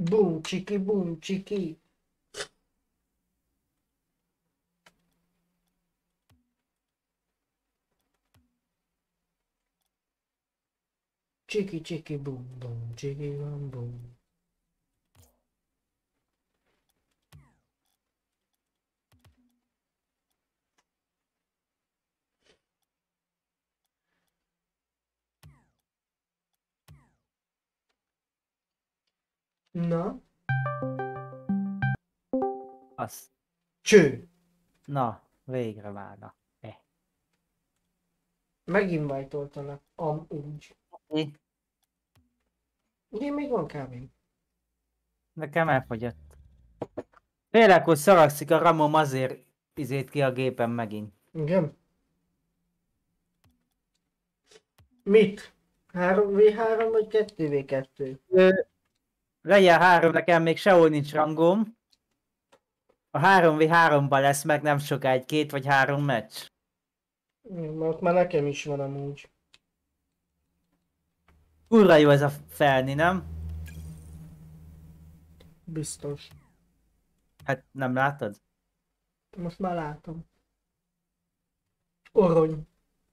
Bum, csiki, bum, csiki. Csiki, csiki, bum, bum, csiki, bum, bum. Na, Az. cső. Na, végre már. Na. Meginvite-oltalak. Úgy. Mi? Ugye még van kávém. Nekem elfogyott. Félek, hogy szaragszik a ramom, azért izét ki a gépen megint. Igen? Mit? 3v3 vagy 2v2? Legyen 3, nekem még sehol nincs rangom. A 3v3-ban lesz meg nem sokáig 2 vagy 3 meccs. Mert már nekem is van amúgy. Kurva jó ez a felni, nem? Biztos. Hát nem látod? Most már látom. Orony.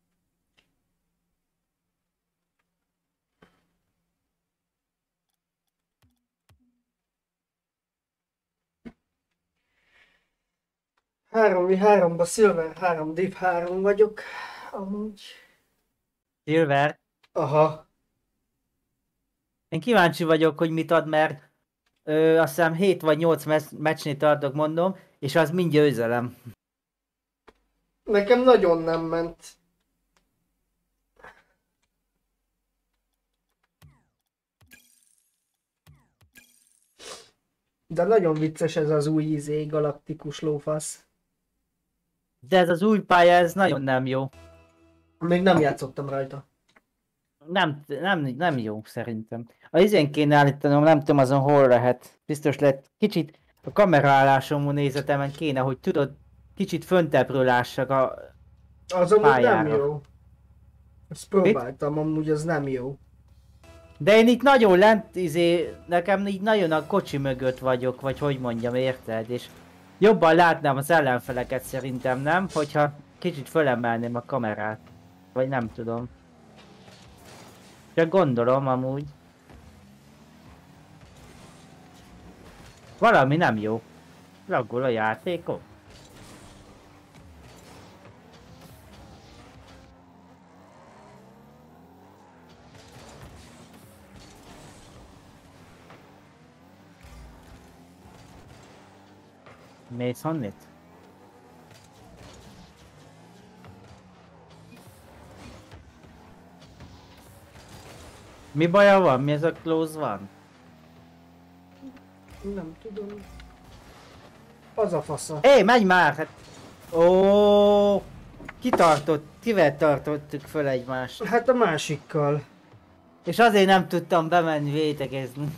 Három v 3-ba Silver 3, Div 3 vagyok. Amúgy. Silver. Aha. Én kíváncsi vagyok, hogy mit ad, mert azt hiszem 7 vagy 8 meccsnél tartok, mondom, és az mind győzelem. Nekem nagyon nem ment. De nagyon vicces ez az új galaktikus lófasz. De ez az új pálya, ez nagyon nem jó. Még nem játszottam rajta. Nem jó szerintem. A izén kéne állítanom, nem tudom azon hol lehet. Biztos lehet kicsit a kameraállásomon nézetemen kéne, hogy tudod, kicsit föntebbről lássak a Az amúgy pályára. nem jó. Ezt próbáltam, amúgy az nem jó. De én itt nagyon lent, nekem így nagyon a kocsi mögött vagyok, vagy hogy mondjam, érted? És jobban látnám az ellenfeleket szerintem, nem? Hogyha kicsit fölemelném a kamerát. Vagy nem tudom. Csak gondolom amúgy. Valami nem jó. Laggol a játékok. Mész honnét? Mi baja van? Mi ez a close van? Nem tudom. Az a fasza. Hé, menj már! Hát... Ó, kivel tartottuk föl egymást? Hát a másikkal. És azért nem tudtam bemenni vétekezni.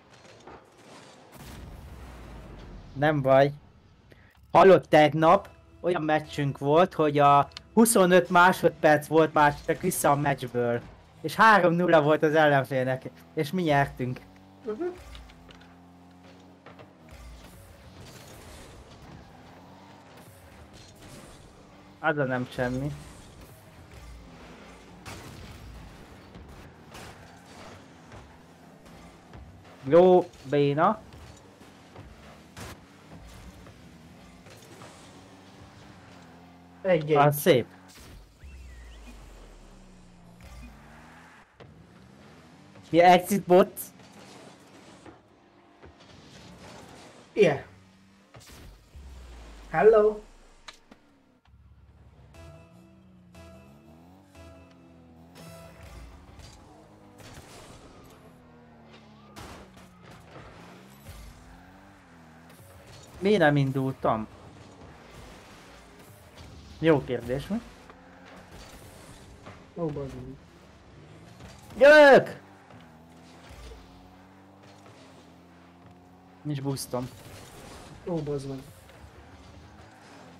Nem baj. Hallott, tegnap olyan meccsünk volt, hogy a 25 másodperc volt már csak vissza a meccsből. És 3-0 volt az ellenfélnek, és mi nyertünk. Az a nem semmi. Jó, béna. Egy. Az szép. Mi exit bot? Yeah. Hello. Miért nem indultam? Jó kérdés, mi? Ó, bazd. Jövök! Nincs boostom. Ó, bazd meg.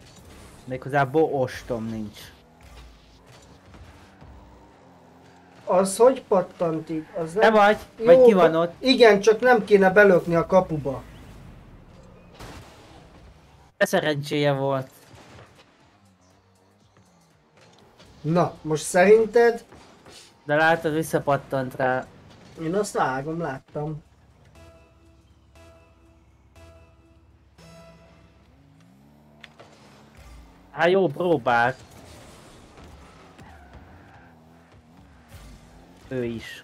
Méghozzá ostom nincs. Az hogy pattant így? Az Te vagy? Vagy ki van ott? Igen, csak nem kéne belökni a kapuba. De szerencséje volt. Na, most szerinted? De látod, visszapattant rá. Én azt vágom, láttam. Hát jó, próbált. Ő is.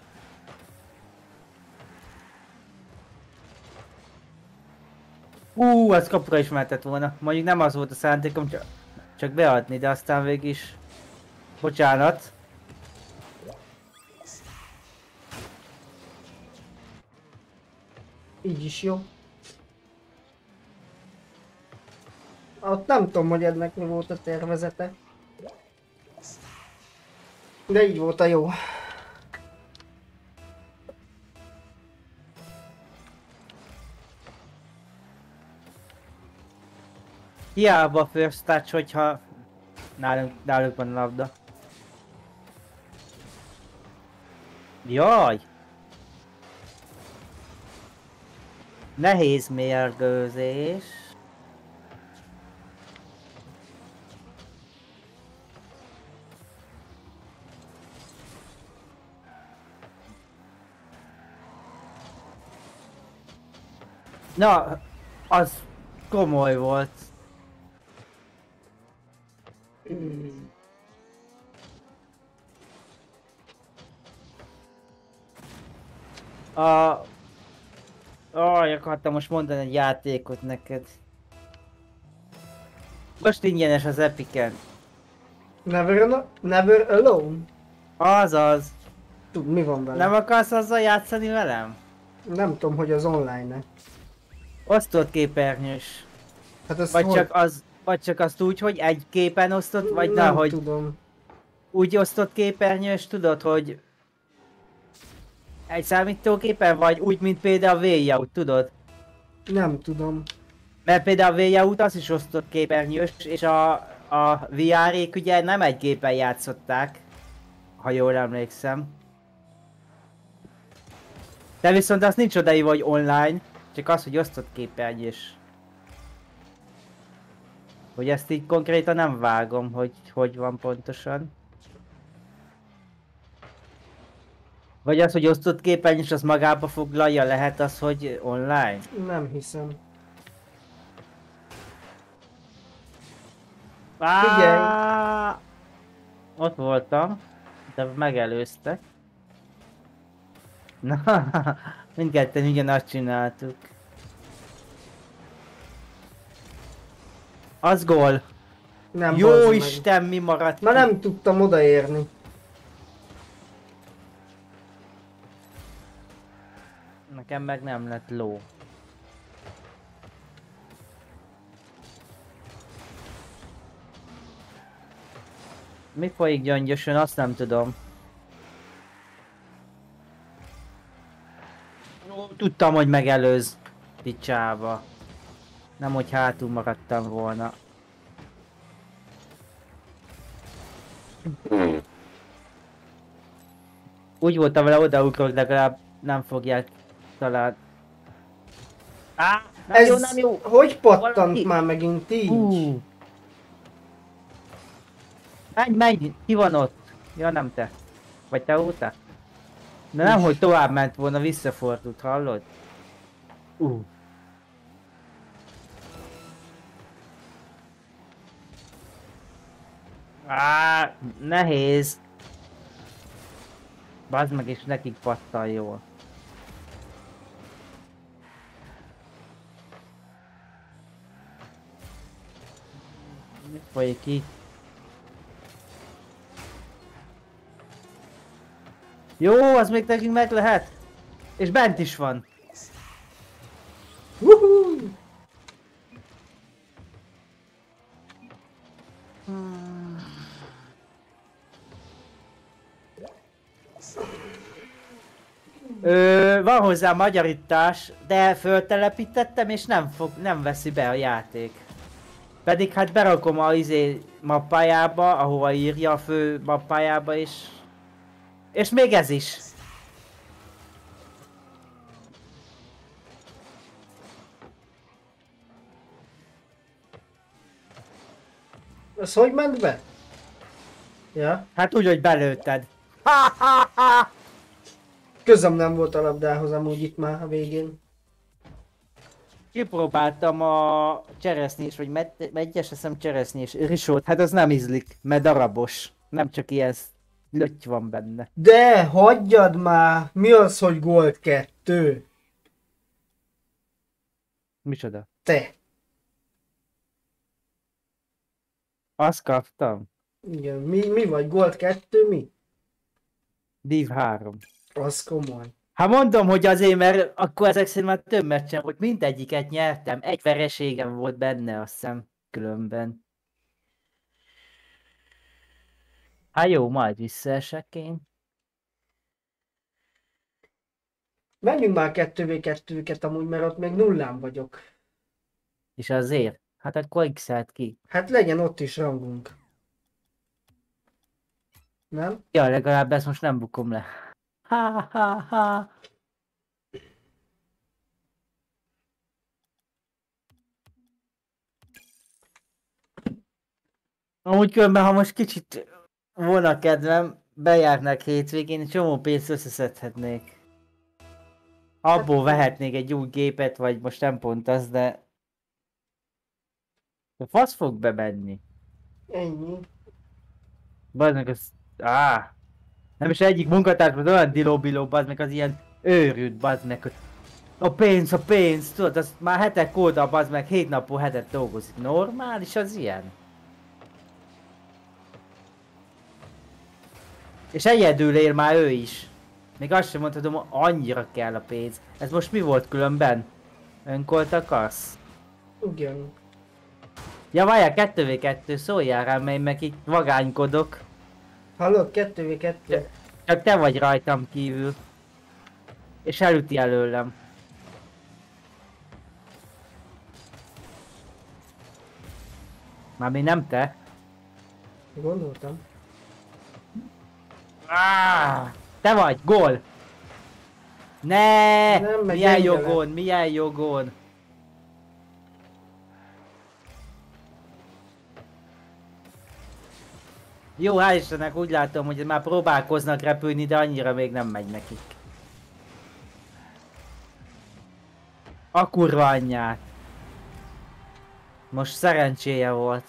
Az kapura is mehetett volna. Mondjuk nem az volt a szándékom, csak beadni, de aztán végig is... Bocsánat. Így is jó. Ott nem tudom, hogy ennek mi volt a tervezete. De így volt a jó. Hiába first touch, hogyha náluk van a labda. Jaj! Nehéz mérgőzés. Na, az komoly volt. Akartam most mondani egy játékot neked. Most ingyenes az Epicen. Never Alone? Azaz. Tud, mi van vele? Nem akarsz azzal játszani velem? Nem tudom, hogy az online-e. Osztott képernyős. Hát ez Vagy csak azt úgy, hogy egy képen osztott, vagy nem hogy tudom. úgy osztott képernyős, tudod, hogy egy számítógépen, vagy úgy, mint például a Way-out, tudod? Nem tudom. Mert például a Way-out az is osztott képernyős, és a VR-ék ugye nem egy gépen játszották, ha jól emlékszem. De viszont az nincs odaírva, hogy online, csak az, hogy osztott képernyős. Hogy ezt így konkrétan nem vágom, hogy van pontosan. Vagy az, hogy osztott képernyős, az magába foglalja, lehet az, hogy online? Nem hiszem. Figyelj! Ott voltam, de megelőztek. Na, mindketten ugyanazt csináltuk. Az gól! Nem, Jó bazd meg. Isten, mi maradt Már ki? nem tudtam odaérni. Nekem meg nem lett ló. Mi folyik gyöngyösön, azt nem tudom. Tudtam, hogy megelőz picsába. Nem, hogy hátul maradtam volna. Úgy voltam vele, odaugrok, legalább nem fogják talán. Nem jó, nem jó! Hogy pattant Valaki... már megint így? Menj! Ki van ott? Ja, nem te. Vagy te óta? De nem, hogy tovább ment volna, visszafordult, hallod? Nehéz. Bazd meg, és nekik pattan jól. Mi folyik itt? Jó, az még nekünk meg lehet. És bent is van. Woohoo! Van hozzá magyarítás, de föltelepítettem és nem veszi be a játék. Pedig hát berakom a mappájába, ahova írja a fő mappájába, és És még ez is. Az hogy ment be? Ja. Hát úgy, hogy belőtted. Ha, ha, ha. Közöm nem volt a labdához amúgy itt már a végén. Kipróbáltam a cseresznyés, vagy megyes, hiszem cseresznyés risót. Hát az nem ízlik, mert darabos. Nem csak ilyen lötty van benne. De hagyjad már! Mi az, hogy Gold 2? Micsoda? Te! Azt kaptam. Igen, mi vagy? Gold 2 mi? Div 3. Az komoly. Hát mondom, hogy azért, mert akkor ezek szerint már több meccsem volt, mindegyiket nyertem. Egy vereségem volt benne, azt hiszem, különben. Hát jó, majd visszaesek én. Menjünk már 2v2-ket amúgy, mert ott még nullán vagyok. És azért? Hát akkor x-elt ki. Hát legyen ott is rangunk. Nem? Ja, legalább ezt most nem bukom le. Ha, ha, ha. Amúgy különben, ha most kicsit volna kedvem, bejárnak hétvégén, csomó pénzt összeszedhetnék. Abból vehetnék egy új gépet, vagy most nem pont az, de... De fasz fog bemenni. Ennyi. Bazd meg az... Nem is egyik munkatárs, olyan dilóbiló, bazd meg az ilyen őrült, bazd meg, hogy a pénz, tudod, az már hetek óta, bazd meg, 7 napon hetet dolgozik. Normális az ilyen? És egyedül él már ő is. Még azt sem mondhatom, annyira kell a pénz. Ez most mi volt különben? Önkolt akarsz? Igen. Ja várjál, 2v2, szóljál rám, mert én meg itt vagánykodok. Hallod? 2v2. Csak te vagy rajtam kívül. És elüti előlem. Mármint nem te. Gondoltam. Te vagy, gól! Ne! Nem, meg Milyen gyenge jogon, milyen jogon? Jó, hál' Istennek úgy látom, hogy már próbálkoznak repülni, de annyira még nem megy nekik. A kurva anyját. Most szerencséje volt.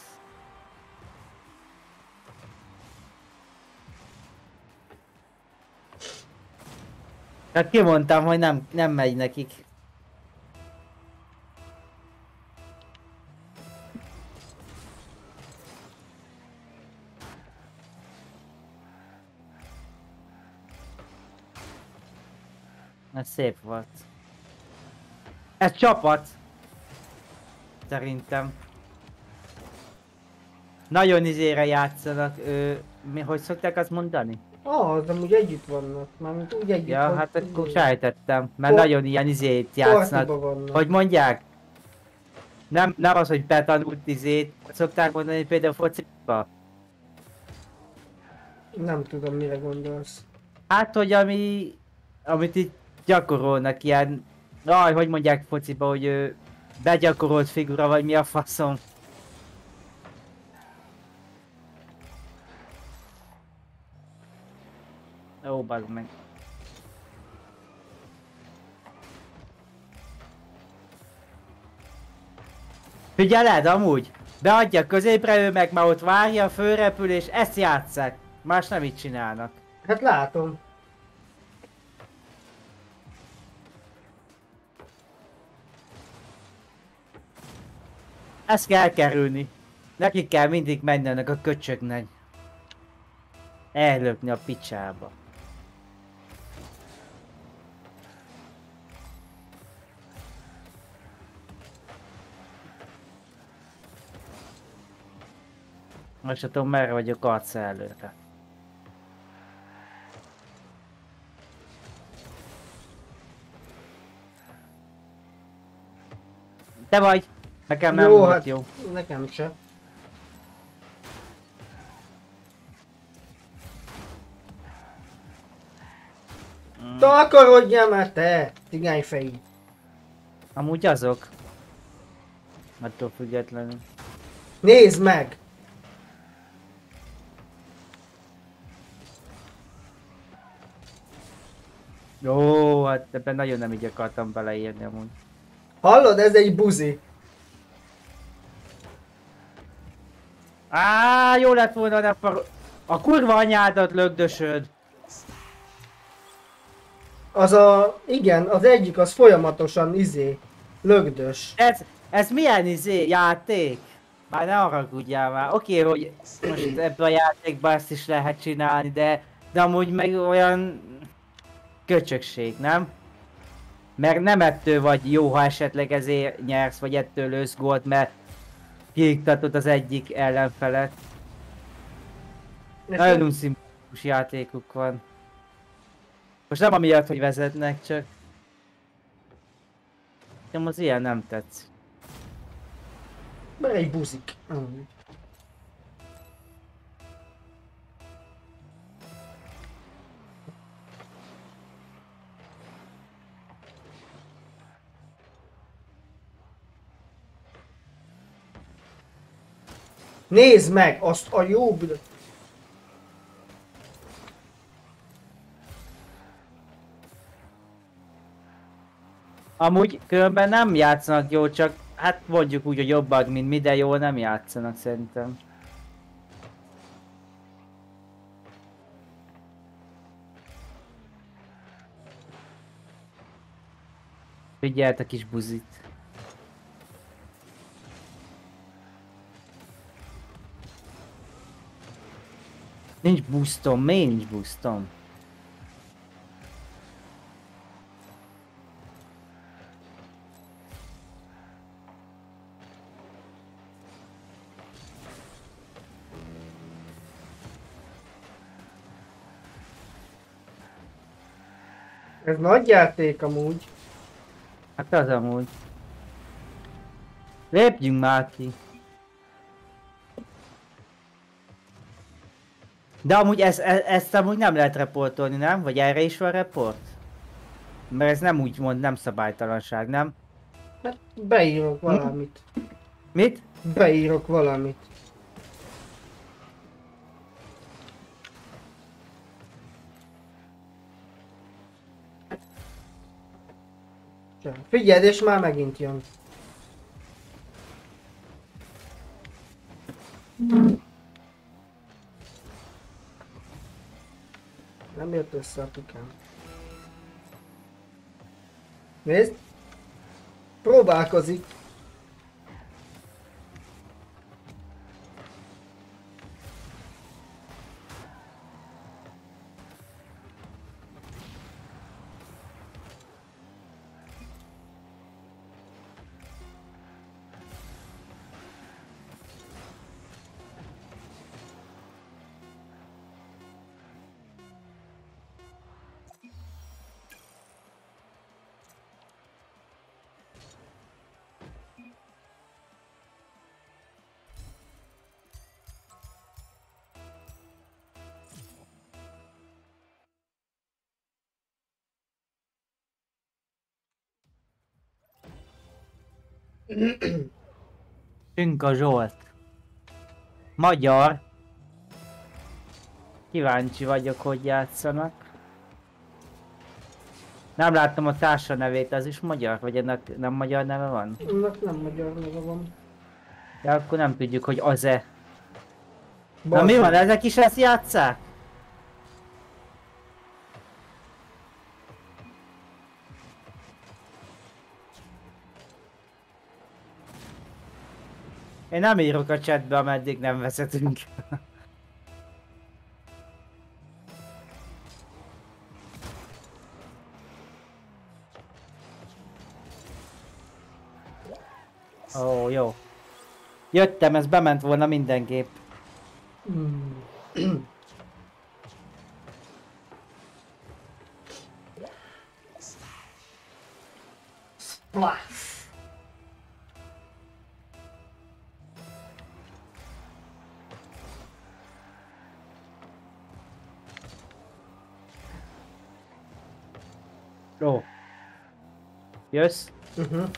Hát kimondtam, hogy nem megy nekik. Ez szép volt. Ez csapat. Szerintem. Nagyon izére játszanak. Hogy szokták azt mondani? Az amúgy együtt vannak. Mármint úgy együtt, Ja, hogy hát akkor izé, sejtettem. Mert nagyon ilyen izét játszanak. partiba vannak. Hogy mondják? Nem az, hogy betanult izét. Szokták mondani például fociba. Nem tudom, mire gondolsz. Hát, hogy amit itt gyakorolnak ilyen, hogy mondják fociba, hogy begyakorolt figura, vagy mi a faszom. Ó, bazd meg. Figyeled, amúgy? Beadja középre, ő meg már ott várja a fölrepülés, ezt játsszák. Más nem így csinálnak. Hát látom. Ezt kell kerülni. Nekik kell mindig mennenek a köcsöknek. Ellökni a picsába. Most tudom, merre vagyok arca előre. Te vagy! Nekem nem Jó, volt hát jó. nekem se. Takarodjál már te, cigányfejű. Amúgy azok. Attól függetlenül. Nézd meg! Jó, hát ebben nagyon nem így akartam beleírni amúgy. Hallod, ez egy buzi. Á, jó lett volna, de a kurva anyádat lögdösöd. Igen, az egyik az folyamatosan lögdös. Ez milyen játék? Már ne haragudjál már. Oké, hogy most ebben a játékban ezt is lehet csinálni, de amúgy meg olyan köcsökség, nem? Mert nem ettől vagy jó, ha esetleg ezért nyersz, vagy ettől lősz gólt, mert kiiktatod az egyik ellenfelet. Nagyon unszimpatikus játékuk van. Most nem amiatt, hogy vezetnek, csak... Nekem az ilyen nem tetsz. Mert egy buzik. Nézd meg azt a jó büdöt. Amúgy különben nem játszanak jól, csak hát mondjuk úgy, hogy jobbak, mint mi, de jól nem játszanak szerintem. Figyelt a kis buzit. Nincs boostom, miért nincs boostom? Ez nagy játék amúgy. Hát az amúgy. Lépjünk már ki. De amúgy ezt amúgy nem lehet reportolni, nem? Vagy erre is van report? Mert ez nem úgy mond, nem szabálytalanság, nem? Hát beírok valamit. Mit? Beírok valamit. Figyeld, és már megint jön. Nem jött össze a pikám. Nézd! Próbálkozik. Tünka Zsolt. Magyar. Kíváncsi vagyok, hogy játszanak. Nem láttam a társa nevét, az is magyar? Vagy ennek nem magyar neve van? Ennek nem magyar neve van. De akkor nem tudjuk, hogy az-e. Na mi van, ezek is ezt játsszák? Én nem írok a chatbe, ameddig nem vezetünk. Ó, jó. Jöttem, ez bement volna mindenképp. Splash! Jössz? Uh-huh.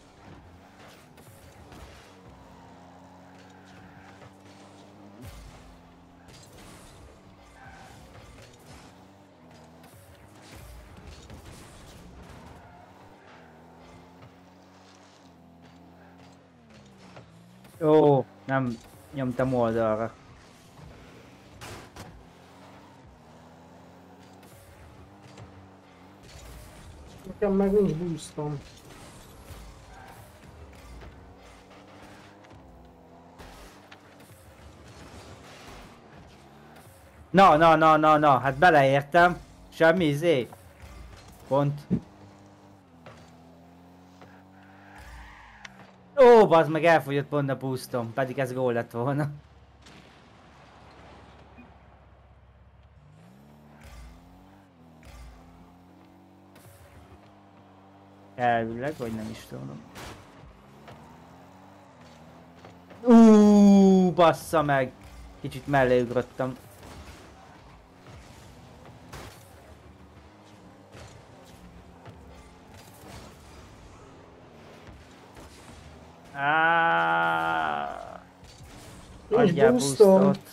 Ó, nem nyomtam oldalra. Nekem meg nincs boostom. Na, hát beleértem. Semmi izé. Pont. Ó, bazd meg, elfogyott pont a boostom, pedig ez gól lett volna. Elvileg, vagy nem is tudom. Bassza meg! Kicsit mellé ugrottam. Nincs Adjál boostom. boostot.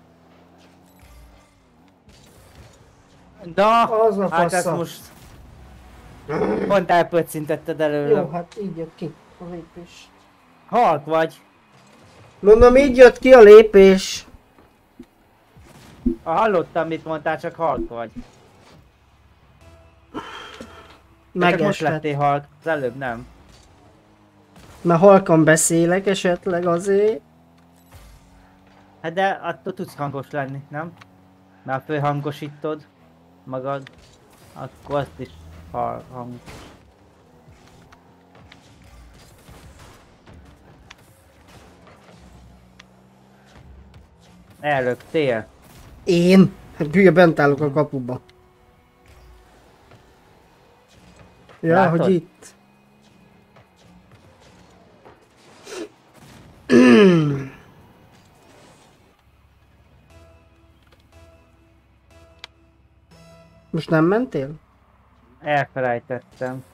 Na, Az a hát ezt fassa. most pont elpöccintetted előle. Jó, hát így jött ki a lépés. Halk vagy. Mondom, így jött ki a lépés. Hallottam, mit mondtál, csak halk vagy. Csak most Megesett. lettél halk, az előbb nem. Mert halkan beszélek esetleg azért. Hát de attól tudsz hangos lenni, nem? Már fölhangosítod magad, akkor azt is hang. Elrögtél. Én? Hát hülye, bent állok a kapuba. Ja, Látod? hogy itt. Most nem mentél? Elfelejtettem.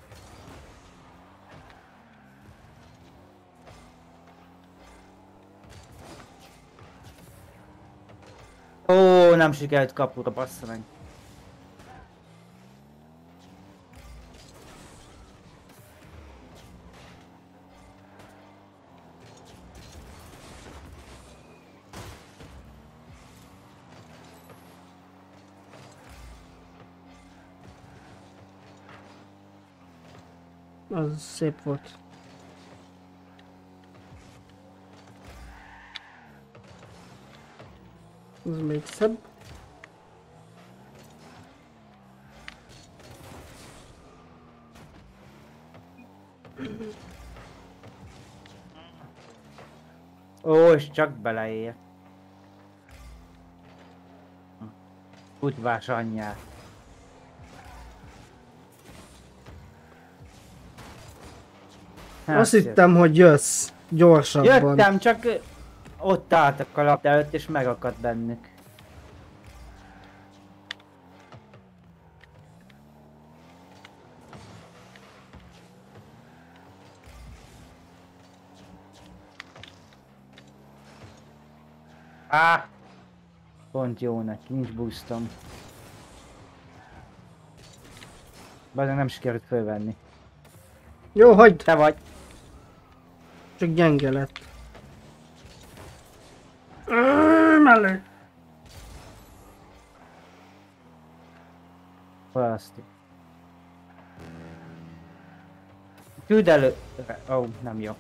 Ó, nem sikerült kapura, bassza meg. Az szép volt. Ez még szebb. Ó, és csak beleér. Kutyvás anyját. Hát, Azt hittem, hogy jössz. Gyorsabban. jöttem, csak ott álltak a labda előtt és megakadt bennük. Pont jónak, nincs boostom. Bár nem sikerült fölvenni. Jó, hagyd. Te vagy. Csak gyenge lett. Mellé. Választjuk. Küld elő... Ó, nem jó.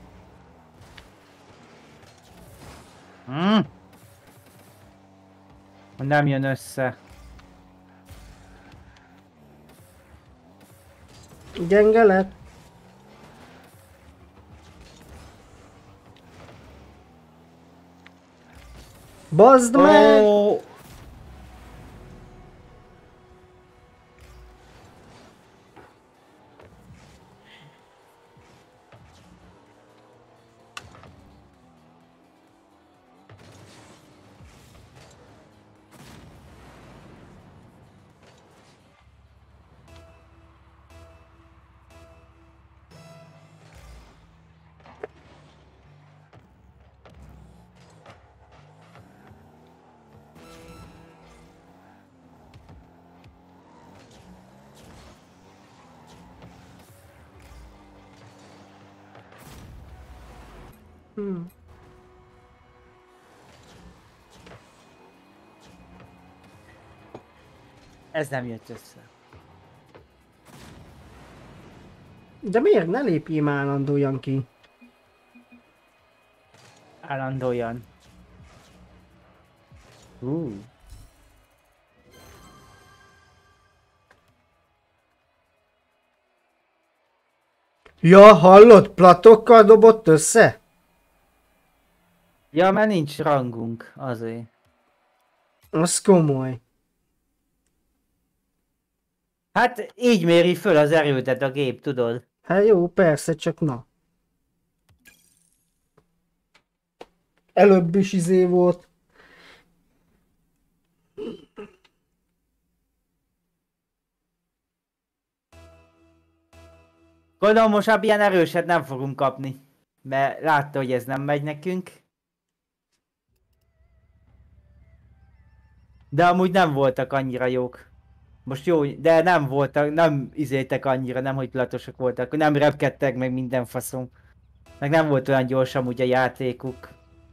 Nem jön össze. Gyenge lett. Bazd meg! Ó, Hmm. Ez nem jött össze. De miért ne lépjél már állandóan ki? Állandóan. Ja, hallod? Platokkal dobott össze? Ja, mert nincs rangunk, azért. Az komoly. Hát így méri föl az erődet a gép, tudod? Hát jó, persze, csak na. Előbb is izé volt. Gondolom most már ilyen erőset nem fogunk kapni. Mert látta, hogy ez nem megy nekünk. De amúgy nem voltak annyira jók. Most jó, de nem voltak, nem izéltek annyira, nem hogy platosok voltak, nem repkedtek meg minden faszom. Meg nem volt olyan gyors amúgy a játékuk.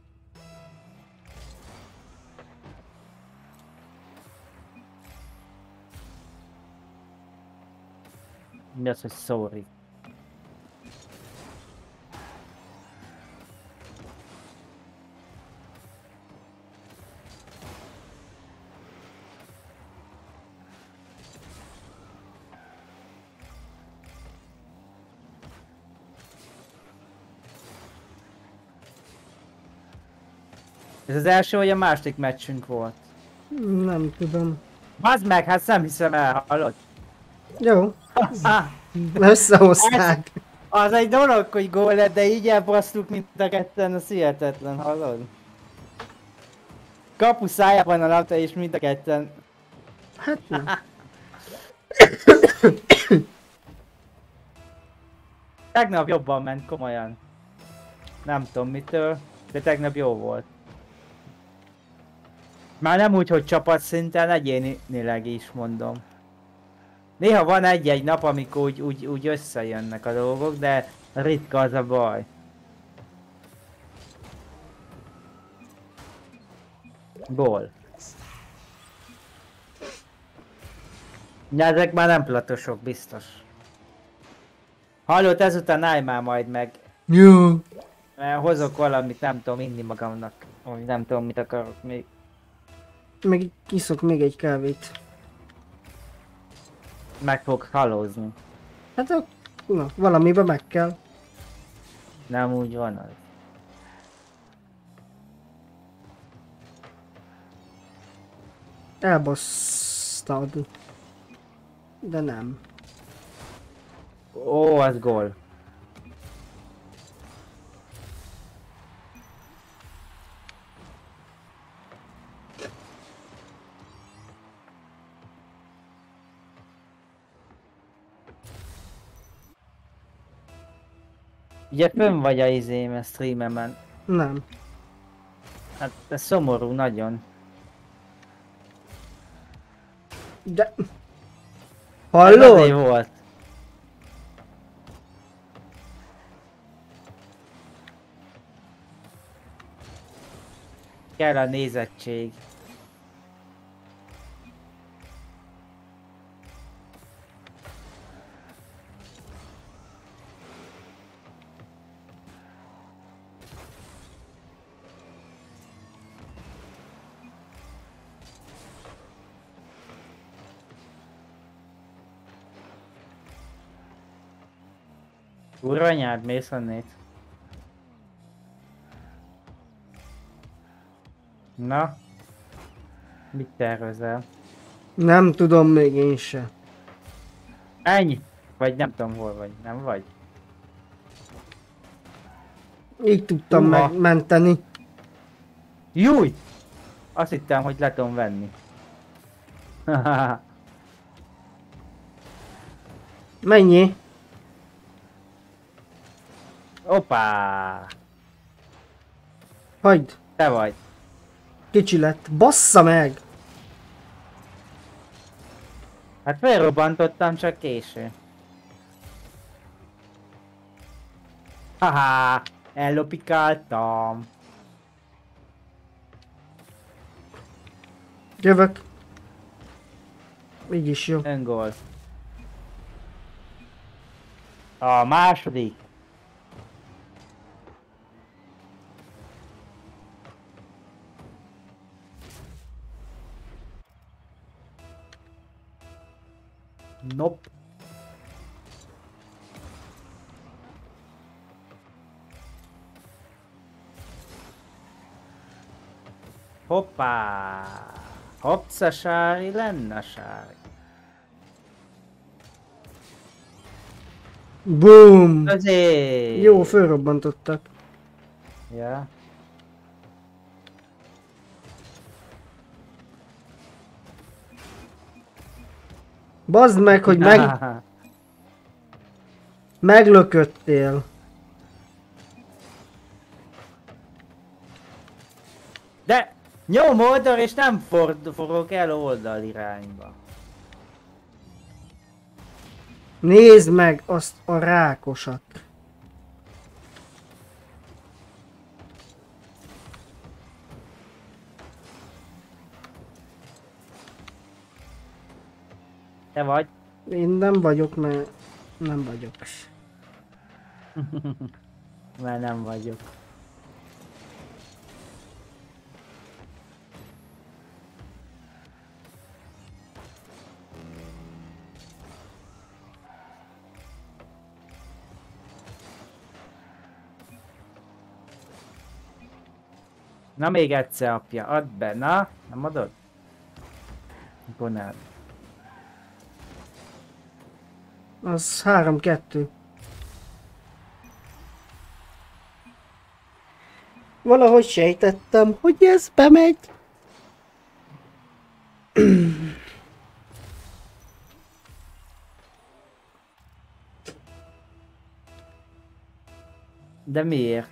Mi az, hogy sorry? Ez az első vagy a második meccsünk volt? Nem tudom. Bazd meg, hát nem hiszem el, hallod? Jó, Ah, összehozták. az egy dolog, hogy gól lett, de így elbasztuk mind a ketten, az hihetetlen, hallod? Kapu szájában a labda és mind a ketten. Hát nem. Tegnap jobban ment, komolyan. Nem tudom mitől, de tegnap jó volt. Már nem úgy, hogy csapatszinten, egyénileg is mondom. Néha van egy-egy nap, amikor úgy összejönnek a dolgok, de ritka az a baj. Gól. Ja, ezek már nem platosok, biztos. Hallott, ezután állj már majd meg. Jó. Mert hozok valamit, nem tudom inni magamnak. Vagy nem tudom mit akarok még. Meg iszok még egy kávét. Meg fog halózni. Hát na, valamiben meg kell. Nem úgy van az. Elbasztad. De nem. Ó, az gól. Ugye fönn vagy a izém a streamemen. Nem. Hát ez szomorú nagyon. De... Ez Hallod? azért volt. Kell a nézettség. Uranyád, mész onnét. Na? Mit tervezel? Nem tudom még én se. Ennyi? Vagy nem tudom hol vagy, nem vagy? Így tudtam Uha. megmenteni. Júj! Azt hittem, hogy le tudom venni. Mennyi? Hoppá! Hagyd. Te vagy. Kicsi lett. Bassza meg! Hát felrobbantottam, csak késő. Haha! Ellopikáltam. Jövök. Így is jó. Öngól. A második. Nope. Hoppá! Hopsa sári, lenne sári. Boom! Azért! Jó, fölrobbantottak. Ja. Bazd meg, hogy meglököttél. De nyom oldal és nem forog el oldal irányba. Nézd meg azt a rákosat. Te vagy? Én nem vagyok, mert nem vagyok. Mert nem vagyok. Na még egyszer, apja, add be, na? Nem adod? Akkor nem. Az 3-2. Valahogy sejtettem, hogy ez bemegy. De miért?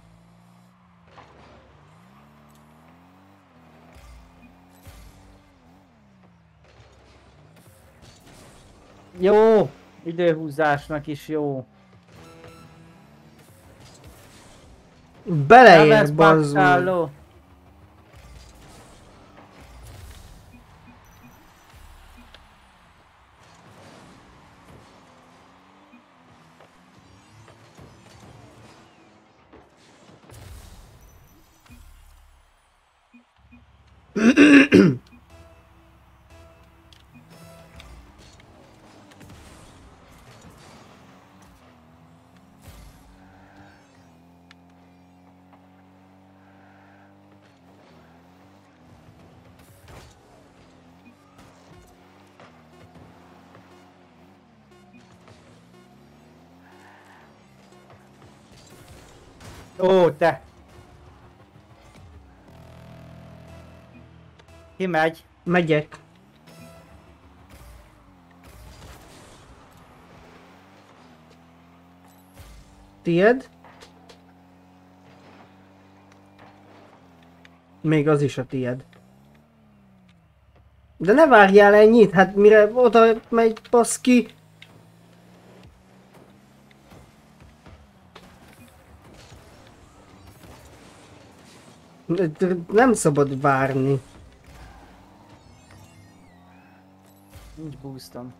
Jó! Időhúzásnak is jó. Beleér, bazd meg. bakkáló. Ó, te! Ki megy? Megyek. Tied? Még az is a tied. De ne várjál ennyit, hát mire oda megy, baszki. Nem szabad várni. Nincs boostom.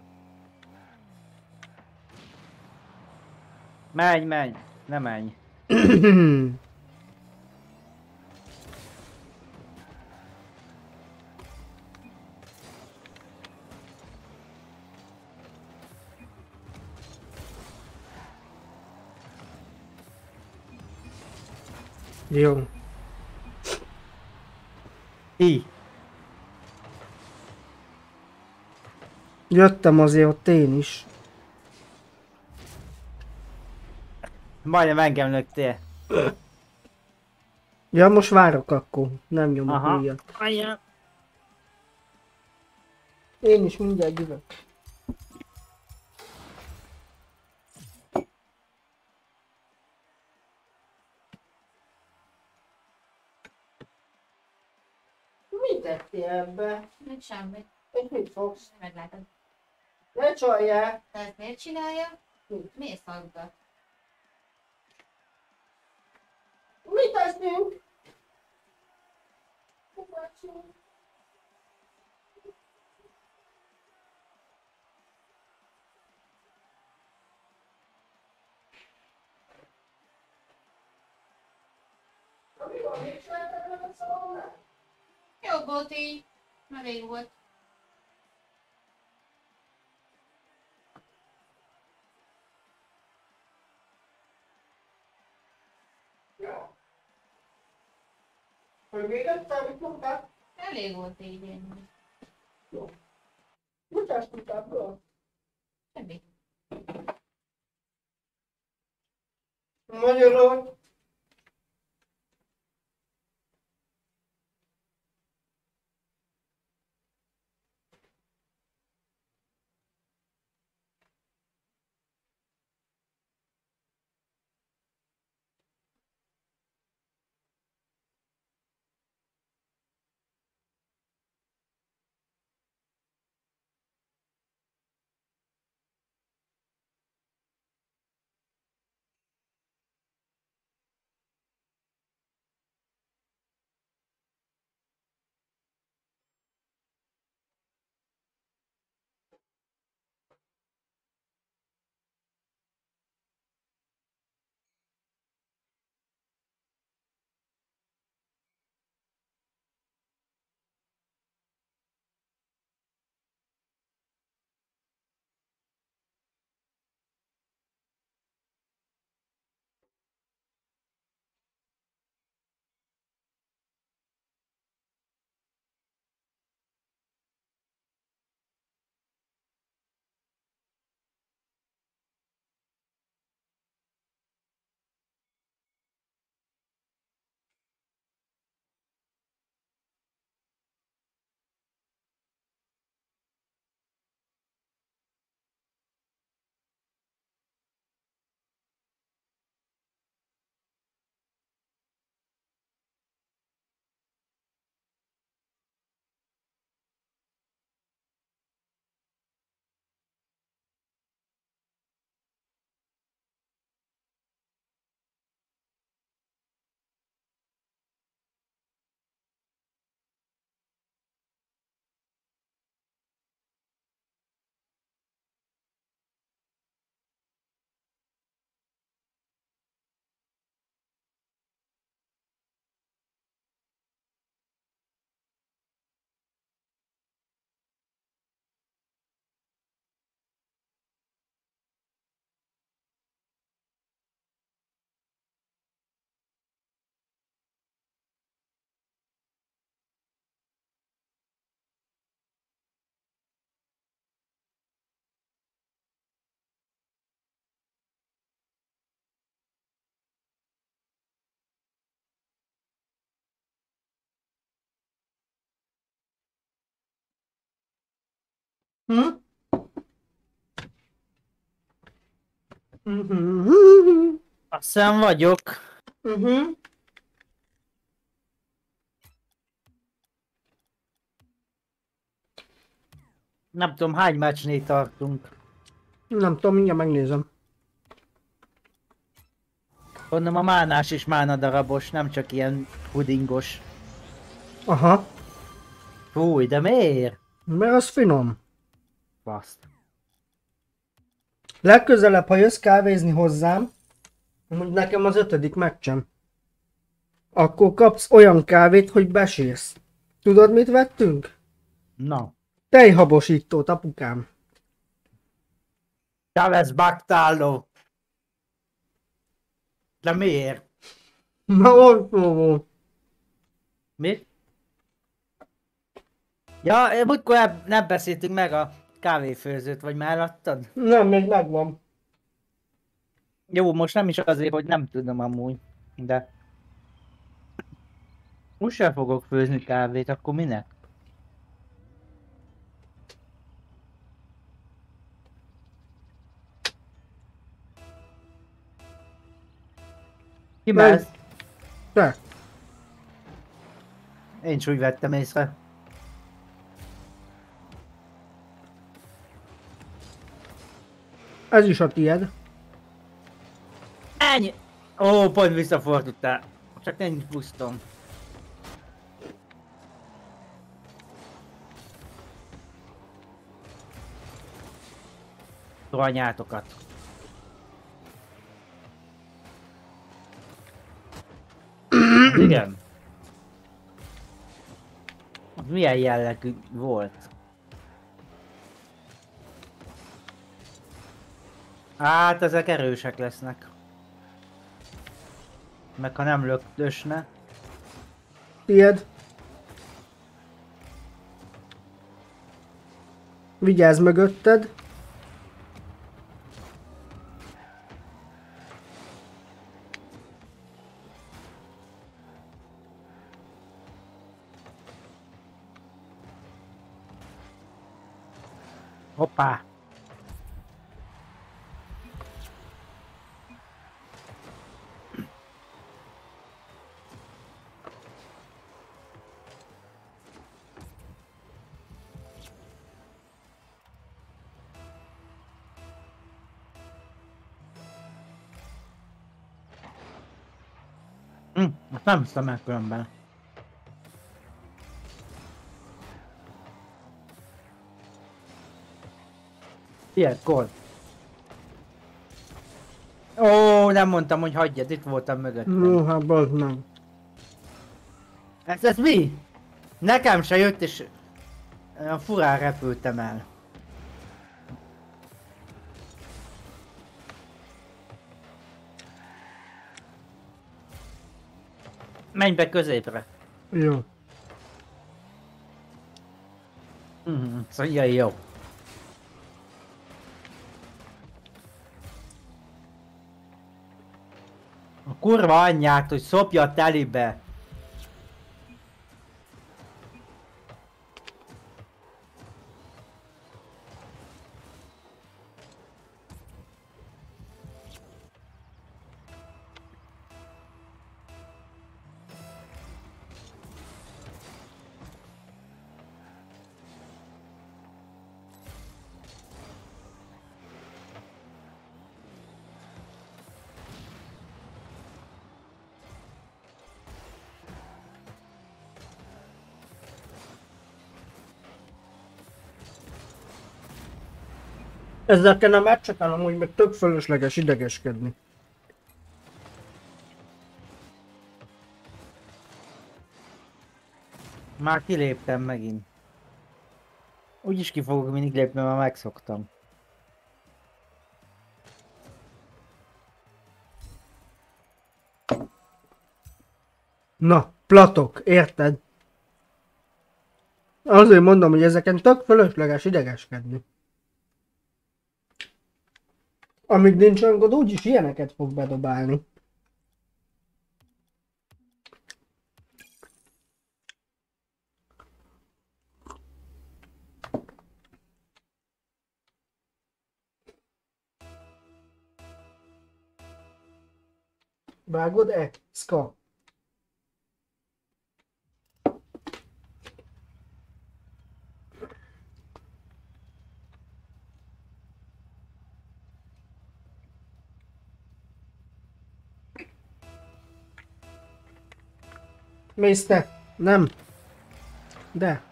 Menj, menj! Ne menj! Jó. Hi! Jöttem azért ott én is. Majdnem engem löktél. Ja, most várok akkor. Nem nyomok Aha. újat. Ajja. Én is mindjárt jövök. Mit tettél ebbe? Nincs semmi. És mit fogsz? Meglátod. Ne csaljál! Te ezt miért csinálja? Miért szaggat? Menjünk. Jó volt így. Elég volt. Hogy végeztem, mit mondtál? Elég volt így ennyi. Jó. Mit tudtál föl? Semmi. Magyarul. Hm? Mhm. Azt hiszem vagyok. Mhm. Nem tudom hány meccsnél tartunk. Nem tudom, mindjárt megnézem. Gondolom a mánás is mána darabos, nem csak ilyen pudingos. Aha. Fúj, de miért? Mert az finom. Baszt. Legközelebb, ha jössz kávézni hozzám, mondj nekem az 5. meccsem, akkor kapsz olyan kávét, hogy besírsz. Tudod, mit vettünk? Na. Tejhabosítót, apukám. Chavez Baktáló. De miért? Na, olcsó volt. Mit? Ja, múltkor nem beszéltünk meg a kávéfőzőt, vagy már adtad? Nem, még megvan. Jó, most nem is azért, hogy nem tudom amúgy, de... Most sem fogok főzni kávét, akkor minek? Ki Meg- Te. Én is úgy vettem észre. Ez is a tied. Ennyi! Ó, pont visszafordultál. Csak nincs busztom. Rohanyátokat. Igen. Az milyen jellegű volt? Hát ezek erősek lesznek. Meg ha nem löktösne. Tied. Vigyázz mögötted. Hoppá! Azt nem hiszem meg különben. Ilyetkor. Ó, nem mondtam, hogy hagyjad, itt voltam mögöttem. No, hát bazd meg. Ez mi? Nekem se jött és olyan furán repültem el. Menj be középre. Jó. Szóval jó. A kurva anyját, hogy szopja a telibe. Ezeken a meccseken amúgy meg tök fölösleges idegeskedni. Már kiléptem megint. Úgyis ki fogok mindig lépni, mert megszoktam. Na, platok, érted? Azért mondom, hogy ezeken tök fölösleges idegeskedni. Amíg nincs rangod, úgyis ilyeneket fog bedobálni. Vágod-e? Ska. Mész te? Nem. De.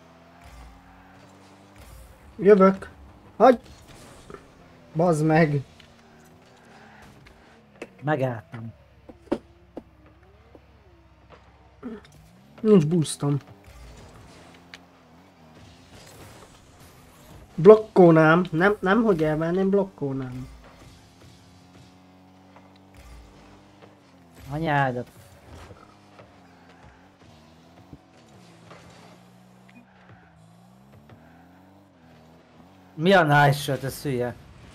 Jövök. Hagy! Bazd meg. Megálltam. Nincs boostom. Blokkolnám. Nem hogy elvenném, blokkolnám. Anyádat. Mi a nice shot, ez hülye?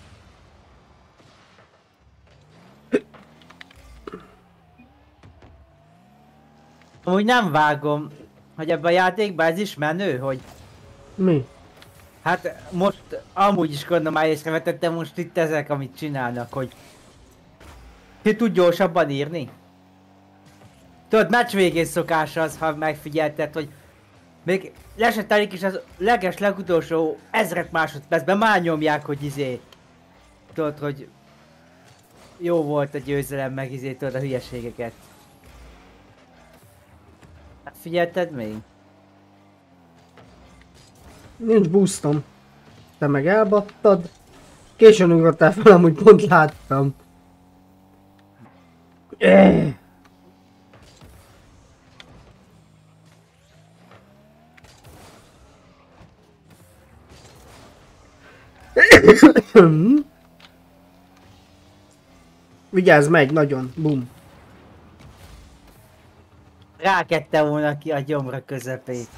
Amúgy nem vágom, hogy ebben a játékban ez is menő, hogy Mi? hát most amúgy is gondolom már észrevetettem most itt ezek, amit csinálnak, hogy ki tud gyorsabban írni. Tudod, meccs végén szokás az, ha megfigyelted, hogy még le se telik is az legutolsó 1000 másodpercben már nyomják, hogy tudod, hogy jó volt a győzelem, meg tudod a hülyeségeket. figyelted még? Nincs boostom. Te meg elbattad. Későn ugrottál fel, amúgy pont láttam. Vigyázz, megy nagyon. Bum. Rákette volna ki a gyomra közepét.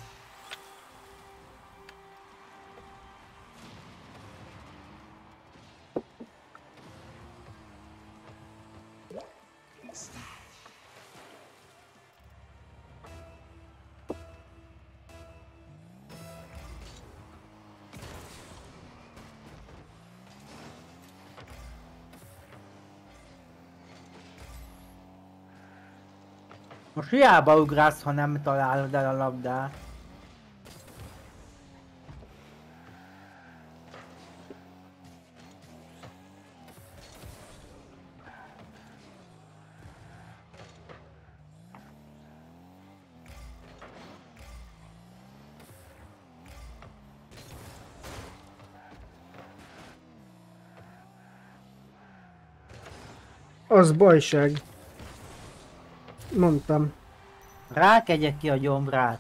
Most hiába ugrálsz, ha nem találod el a labdát. Az bajság. Mondtam. Rákegyek ki a gyomrát.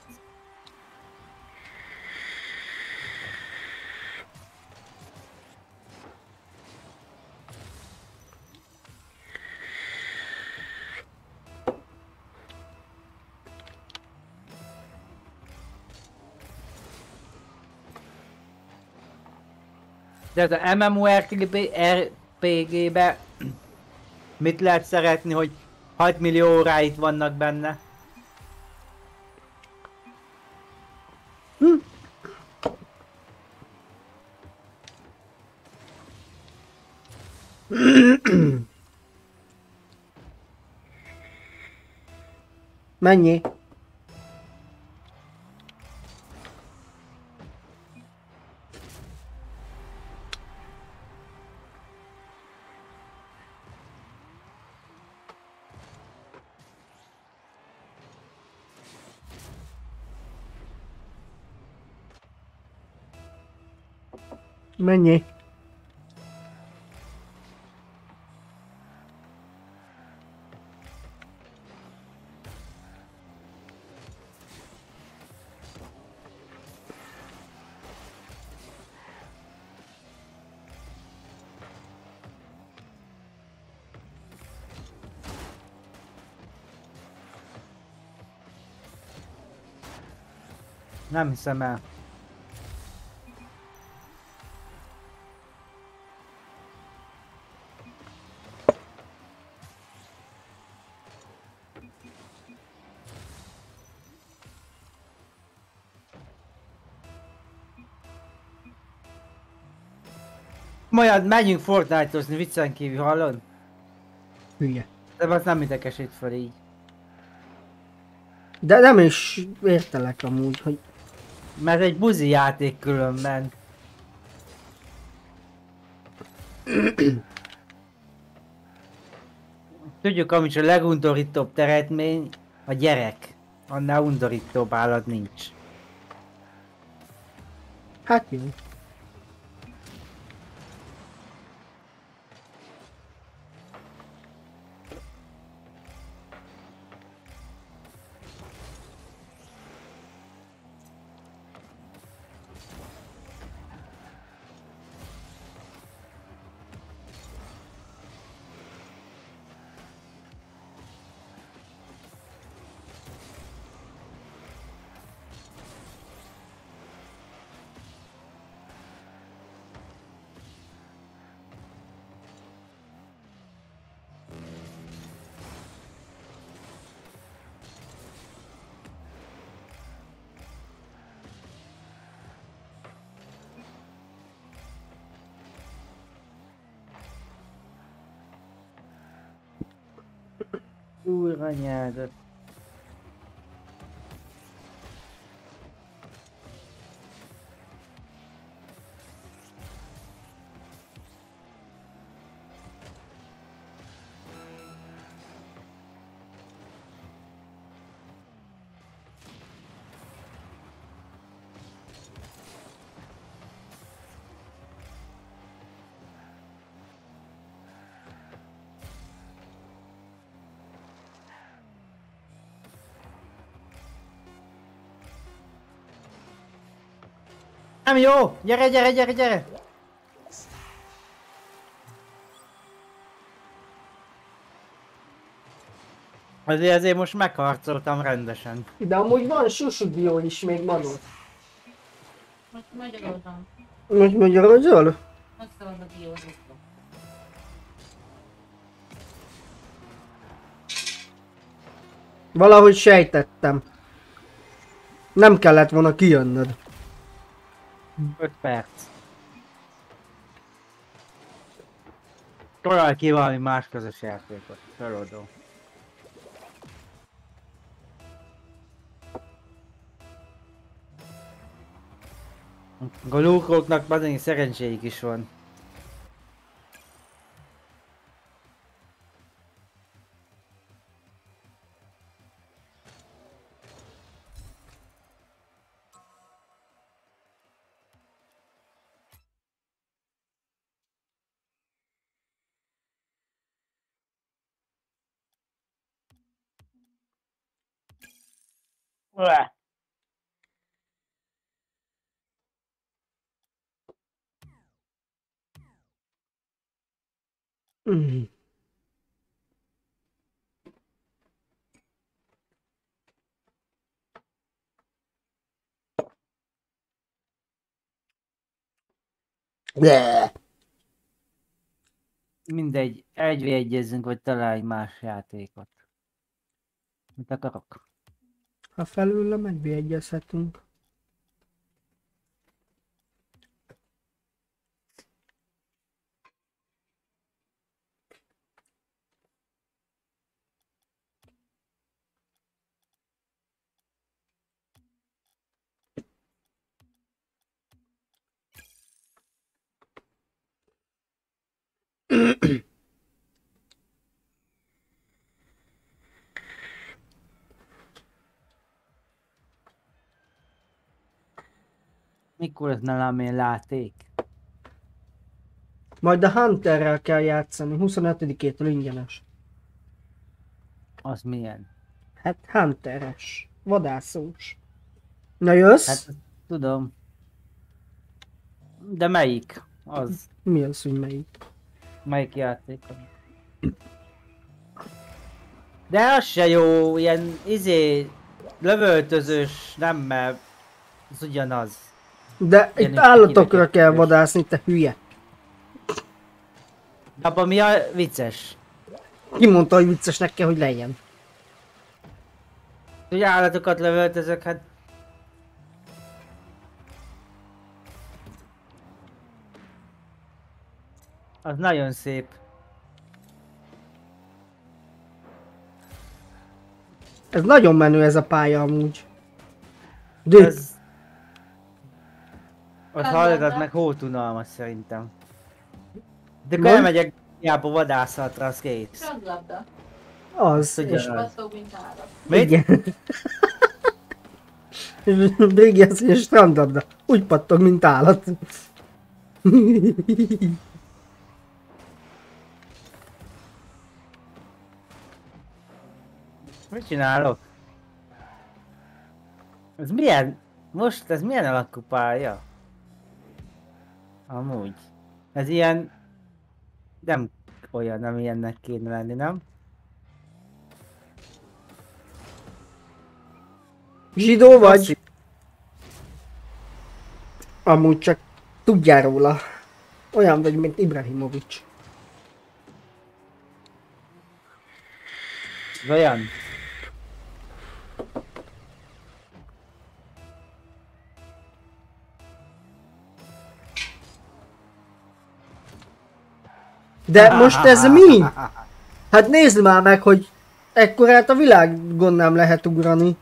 De az a MMORPG-be mit lehet szeretni, hogy 6 millió óráit vannak benne? Mennyi? Mennyi? Nem hiszem el. Majd megyünk Fortnite-ozni, viccen kívül, hallod? Hülye. De az nem idegesít fel így. De nem is értelek amúgy, hogy... Mert egy buzi játék különben. Tudjuk, ami a legundorítóbb teretmény, a gyerek. Annál undorítóbb állat nincs. Hát jó. Újra nyeldet. Nem jó! Gyere, gyere, gyere, gyere! Azért most megharcoltam rendesen. De amúgy van Susudió is még manó. Most magyarozom. Most magyarázol? Azt szabad a diózókról. Valahogy sejtettem. Nem kellett volna kijönnöd. 5 perc. Találj ki valami más közös játékot. Feloldom. A lúkoknak bazdmeg szerencséjük is van. Uah. Mm. Mindegy, egyezünk, vagy találj más játékot. Mit akarok? Ha felül megbeegyezhetünk. Mikor ez nem láték? Majd a Hunterrel kell játszani, 25-től ingyenes. Az milyen? Hát Hunteres, vadászós. Na jössz? Hát tudom. De melyik? Az. Mi az, hogy melyik? Melyik játék? De az se jó, ilyen lövöltözős, nem, mert az ugyanaz. De Ilyen itt állatokra hideg- kell vadászni, te hülye. De abban mi a vicces? Ki mondta, hogy viccesnek kell, hogy legyen? Hogy állatokat lövöltözök, hát... Az nagyon szép. Ez nagyon menő ez a pálya amúgy. De Az hallgatnak hótunalmas szerintem. De akkor Vagy? elmegyek hiába vadászatra, az kész. Randlabda. az. Tudja. És, Basszó, mint állat. Mit? igen. Régi az ilyen strandlabda. Úgy pattog, mint állat. Mit csinálok? Ez milyen? Most ez milyen alakú pálya? Amúgy. Ez ilyen... Nem olyan, amilyennek kéne lenni, nem? Zsidó vagy? Amúgy csak tudjál róla. Olyan vagy, mint Ibrahimovics. Olyan? De most ez mi? Hát nézd már meg, hogy ekkorát a világon nem lehet ugrani.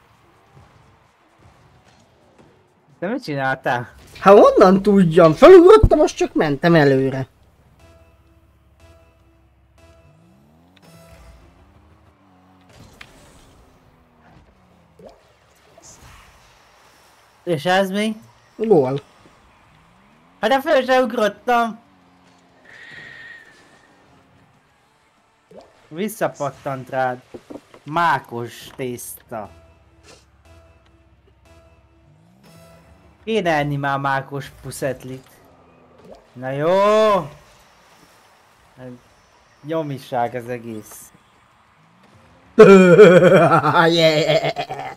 Te mit csináltál? Hát honnan tudjam? Felugrottam, most csak mentem előre. És ez mi? Gól. Hát de föl se ugrottam! Visszapattant rád. Mákos tészta. Kéne enni már mákos puszetlit. Na jó! Nyomisság az egész. Yeah.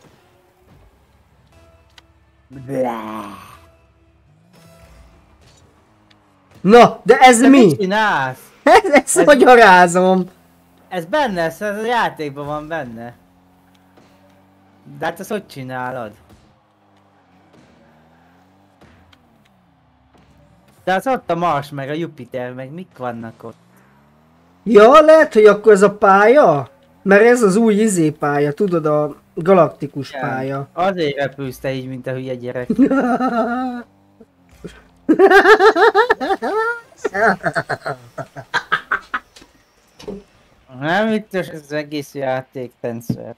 Na, de ez Te mit mi? csinálsz? Ezt magyarázom. Ez benne, ez a játékban van benne. De hát ezt hogy csinálod? De az ott a Mars meg a Jupiter meg mik vannak ott? Ja, lehet, hogy akkor ez a pálya? Mert ez az új pálya, tudod, a galaktikus Igen. pálya. Azért repülsz te így, mint a hülye gyerek. Nem vicces ez az egész játékrendszer.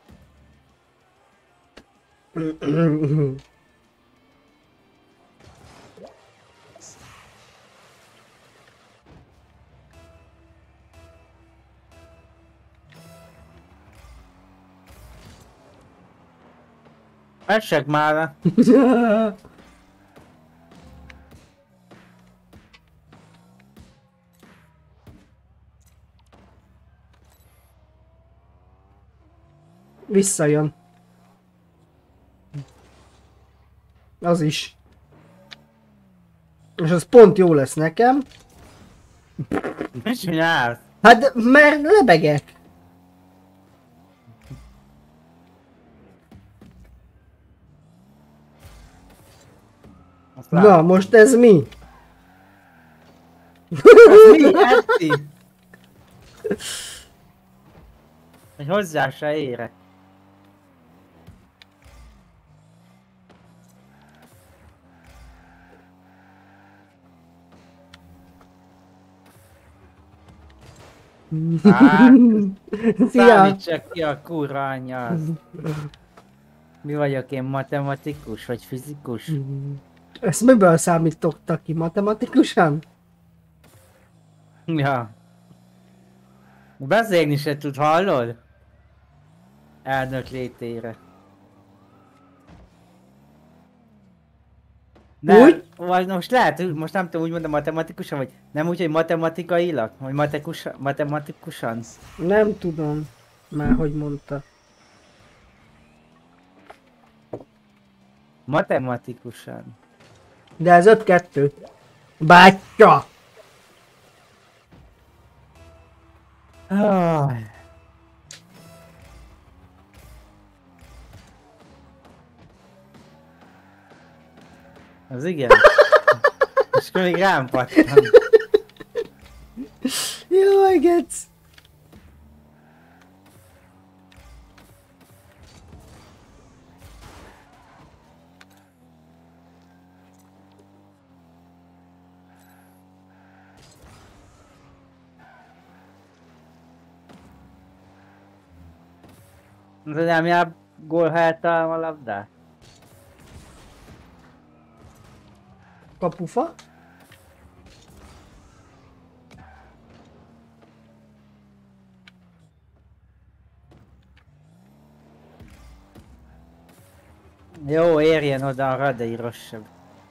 Essek már! Visszajön. Az is. És az pont jó lesz nekem. Mit csinálsz? Hát, mert lebegek. Azt Na, látom. most ez mi? Mi? Etszi? Hogy hozzá se érek. Hát, Szia! számít csak ki a kurva anyja az. Mi vagyok én, matematikus vagy fizikus? Ezt miből számítottak ki? Matematikusan? Ja. Beszélni se tud, hallod? Elnök létére. Nem, Úgy? vagy most lehet, hogy most nem tudom, úgy mondom matematikusan, vagy nem úgy, hogy matematikailag, vagy matematikusan. Nem tudom. Már hogy mondta. Matematikusan. De ez 5-2. Bátya! Ah. Az igen. És akkor még rám pattan. Jaj, gec! De nem jár gól helyett a labdát? Kapufa? Jó, érjen oda a radai rosszabb.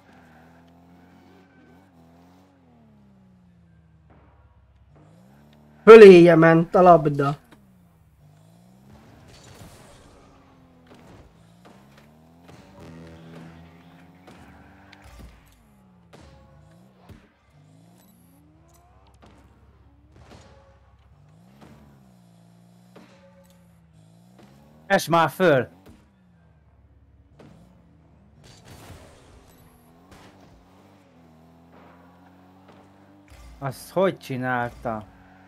Föléje ment a labda. Es már föl! Azt hogy csinálta?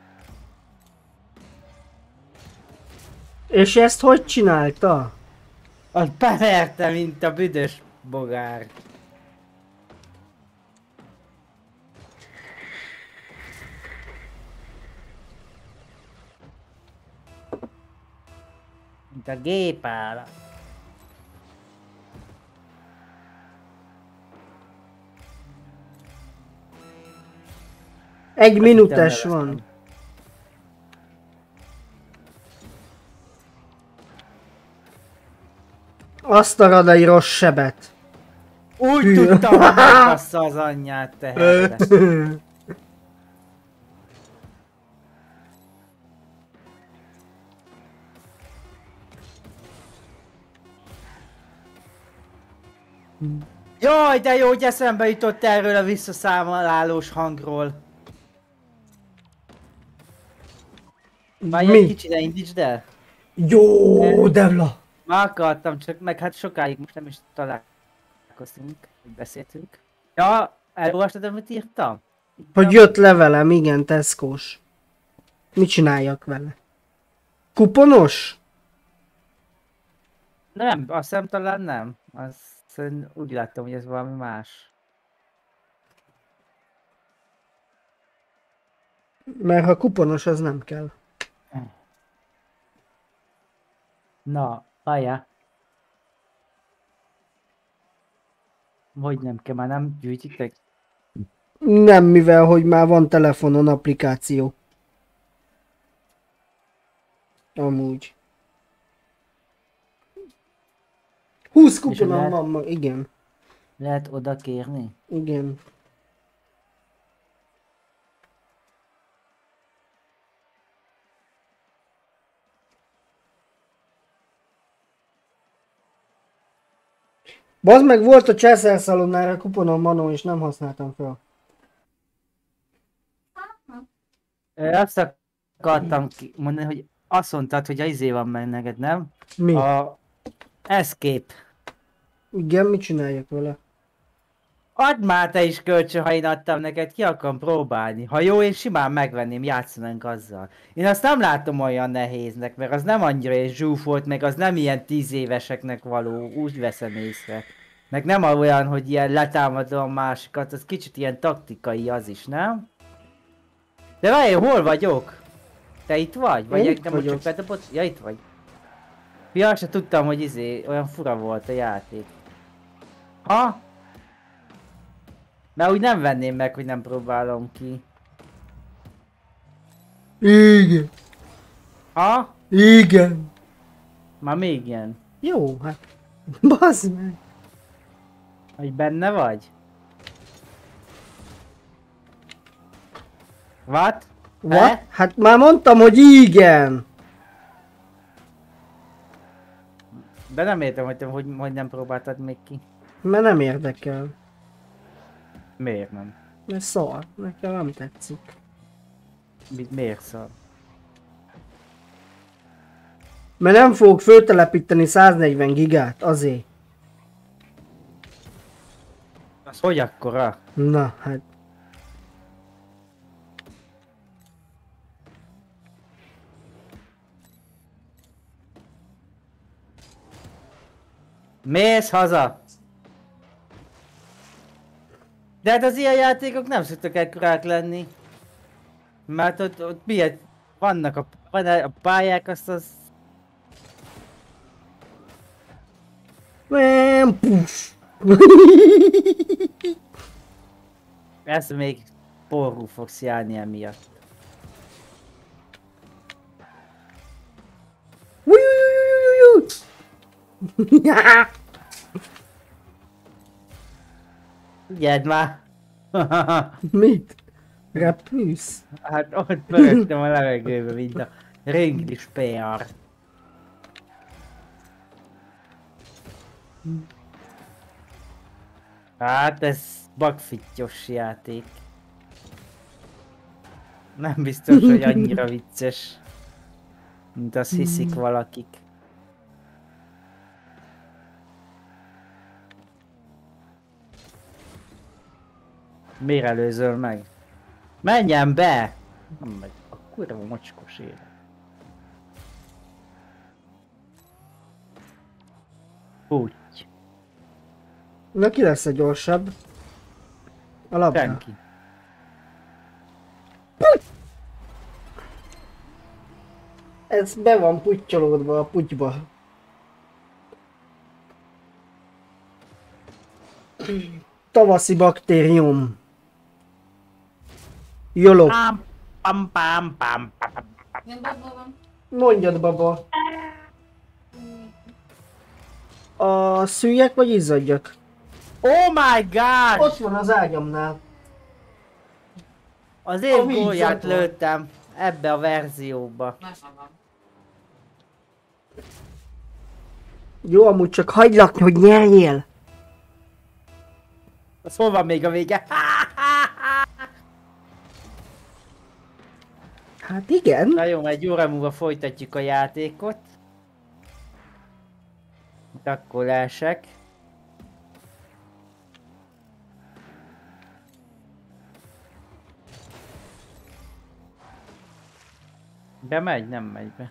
És ezt hogy csinálta? Azt beverte, mint a büdös bogár. Mint a gépállat. Egy minutes neveztem. van. Azt a radai rossz sebet. Úgy tudtam, hogy megbassza az anyját teherre. Jaj, de jó, hogy eszembe jutott erről a visszaszámolálós hangról. Vagy egy Mi? kicsit indítsd el. Jó, Devla! Már akartam, csak meg hát sokáig most nem is találkoztunk, hogy beszéltünk. Ja, elolvastad, amit írtam? Hogy jött levelem, igen, Tesco-s. Mit csináljak vele? Kuponos? Nem, azt hiszem talán nem. Azt úgy láttam, hogy ez valami más. Mert ha kuponos, az nem kell. Na, várjál. Hogy nem kell, már nem gyűjtitek? Nem, mivel hogy már van telefonon applikáció. Amúgy. 20 kuponom lehet- van ma, igen. Lehet oda kérni? Igen. Bazd meg, volt a Cseszel szalonnára kuponom manó, és nem használtam fel. Azt akartam mondani, hogy azt mondtad, hogy a izé van meg neked, nem? Mi? A Escape. Igen, mit csináljak vele? Add már te is kölcsön, ha én adtam neked, ki akarom próbálni. Ha jó, én simán megvenném, játszanánk azzal. Én azt nem látom olyan nehéznek, mert az nem annyira egy zsúfolt, meg az nem ilyen 10 éveseknek való, úgy veszem észre. Meg nem olyan, hogy ilyen letámadom a másikat, az kicsit ilyen taktikai az is, nem? De várj, hol vagyok? Te itt vagy? Vagy Én engem itt csak vagyok. bedobott? Ja, itt vagy. Ja, azt se tudtam, hogy olyan fura volt a játék. Ha? Mert úgy nem venném meg, hogy nem próbálom ki. Igen. Ha? Igen. Már még ilyen. Jó, hát. Bazd meg. Hogy benne vagy? What? What? Hát már mondtam, hogy igen. De nem értem, hogy nem próbáltad még ki. Mert nem érdekel. Miért nem? Mert szar. Nekem nem tetszik. Miért szar? Mert nem fogok föltelepíteni 140 gigát, azért. Az hogy akkora? Na, hát. Mész haza! De hát az ilyen játékok nem szoktak ekkorák lenni. Mert ott miért vannak a pályák, azt az... Nem, puff. Ezt még porrú fogsz járni emiatt. Figyeld már! Mit? Repülsz? Hát ott pörögtem a levegőbe, mint a ringli spear. Hát ez bakfittyos játék. Nem biztos, hogy annyira vicces, mint azt hiszik valakik. Miért előzöl meg? Menjen be! Nem megy. A kurva mocskos élet. Úgy. Na ki lesz a gyorsabb? A labda. Senki. Ez be van puttyolódva a putyba. Tavaszi baktérium. Joló. Pam, pam, pam, pam, pam. Nem babban van. Mondjad, baba. A szüljek vagy izzadjak? Oh my god! Ott van az ágyamnál. Az A én víz gólyát ott van. lőttem ebbe a verzióba. Megvan. Jó, amúgy csak hagylak, hogy nyerjél. Az hol van még a vége? Hát igen. Na jó, egy óra múlva folytatjuk a játékot. Akkor leesek. Bemegy? Nem megy be.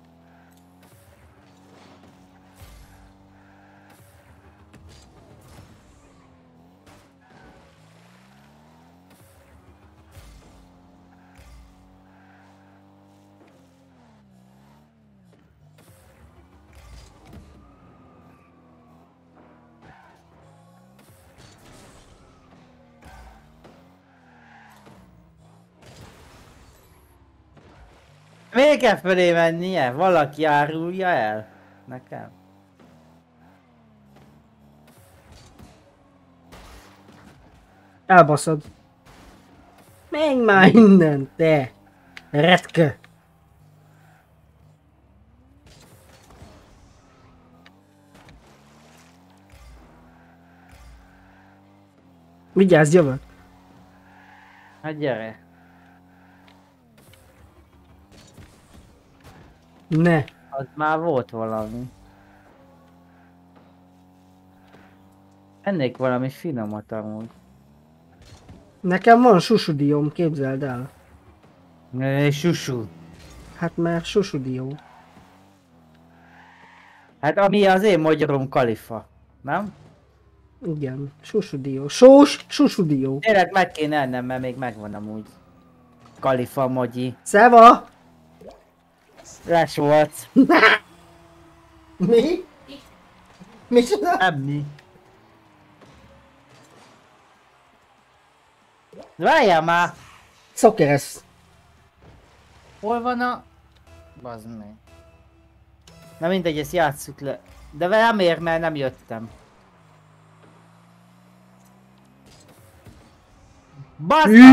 Még kell fölé mennie? Valaki árulja el? Nekem? Elbaszod. Menj már innen, te! Retke! Vigyázz, jövök! Hát gyere. Ne! Az már volt valami. Ennék valami finomat amúgy. Nekem van susudióm, képzeld el. Susu. Hát mert susudió. Hát ami az én magyarom kalifa. Nem? Igen, susudió. Sós, susudió. Tényleg meg kéne ennem, mert még megvan amúgy. Kalifa mogyi. Szeva! Les volt. Mi? Micsoda? Semmi. Várjál már! Szokeres. Hol van a... Bazd meg. Na mindegy, ezt játsszuk le. De velem ér, mert nem jöttem. Bazd meg!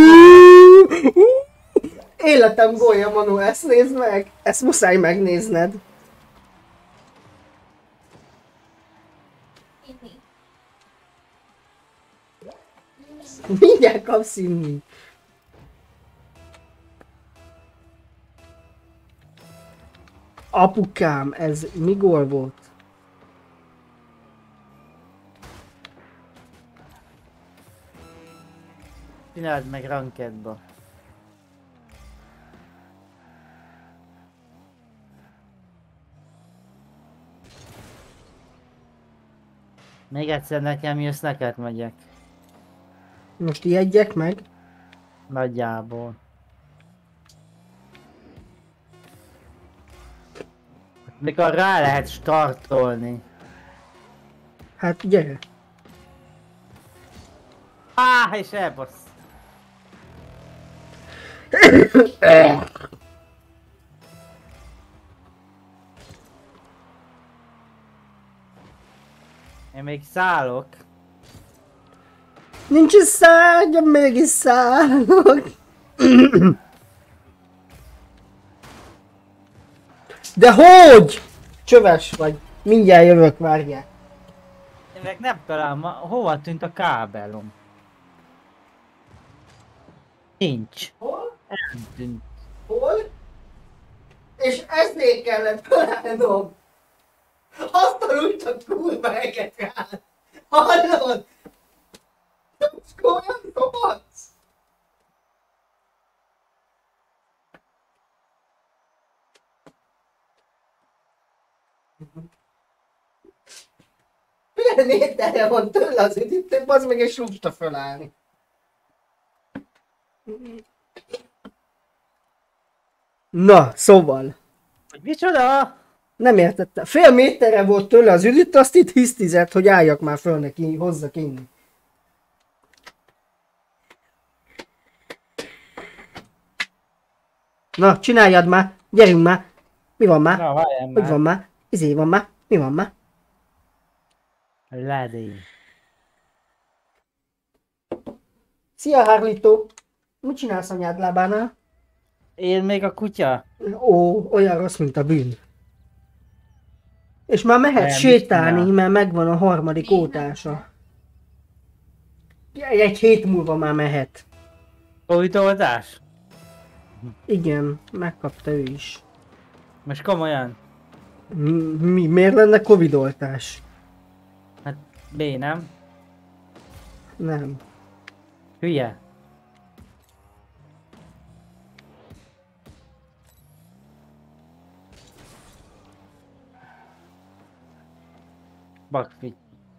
Életem gólya, Manu, ezt nézd meg! Ezt muszáj megnézned. Inni. Mindjárt kapsz inni. Apukám, ez mi gól volt? Csináld meg rankedba. Még egyszer nekem jössz, neked megyek. Most ijedjek meg? Nagyjából. Mikor rá lehet startolni. Hát gyere. És elbasz. Én még szállok. Nincs is szárnya, mégis szállok. De hogy? Csöves vagy. Mindjárt jövök, várjál. Én meg nem találom, hova tűnt a kábelom? Nincs. Hol? Eltűnt. Hol? És ezért kellett találnom. Azt aludtak kurva eget rád. Hallod? Most olyan dobadsz? Milyen ételre van tőle az üdítő, az meg és lusta fölállni. Na, szóval. Hogy micsoda? Nem értettem. Fél méterre volt tőle az üdítő, azt itt hisztizett, hogy álljak már föl neki, hozzak inni. Na, csináljad már, gyerünk már. Mi van már? Na, várjál Hogy van már. már? Izé van már? Mi van már? Ledény. Szia, Harlito! Mit csinálsz anyád lábánál? Én még a kutya? Ó, olyan rossz, mint a bűn. És már mehet Nem, sétálni, mit csinál? mert megvan a harmadik Még nem ótása. Egy hét múlva már mehet. Covid-oltás? Igen, megkapta ő is. Most komolyan? Mi? Miért lenne Covid-oltás? Hát B, nem? Nem. Hülye? Bakfi.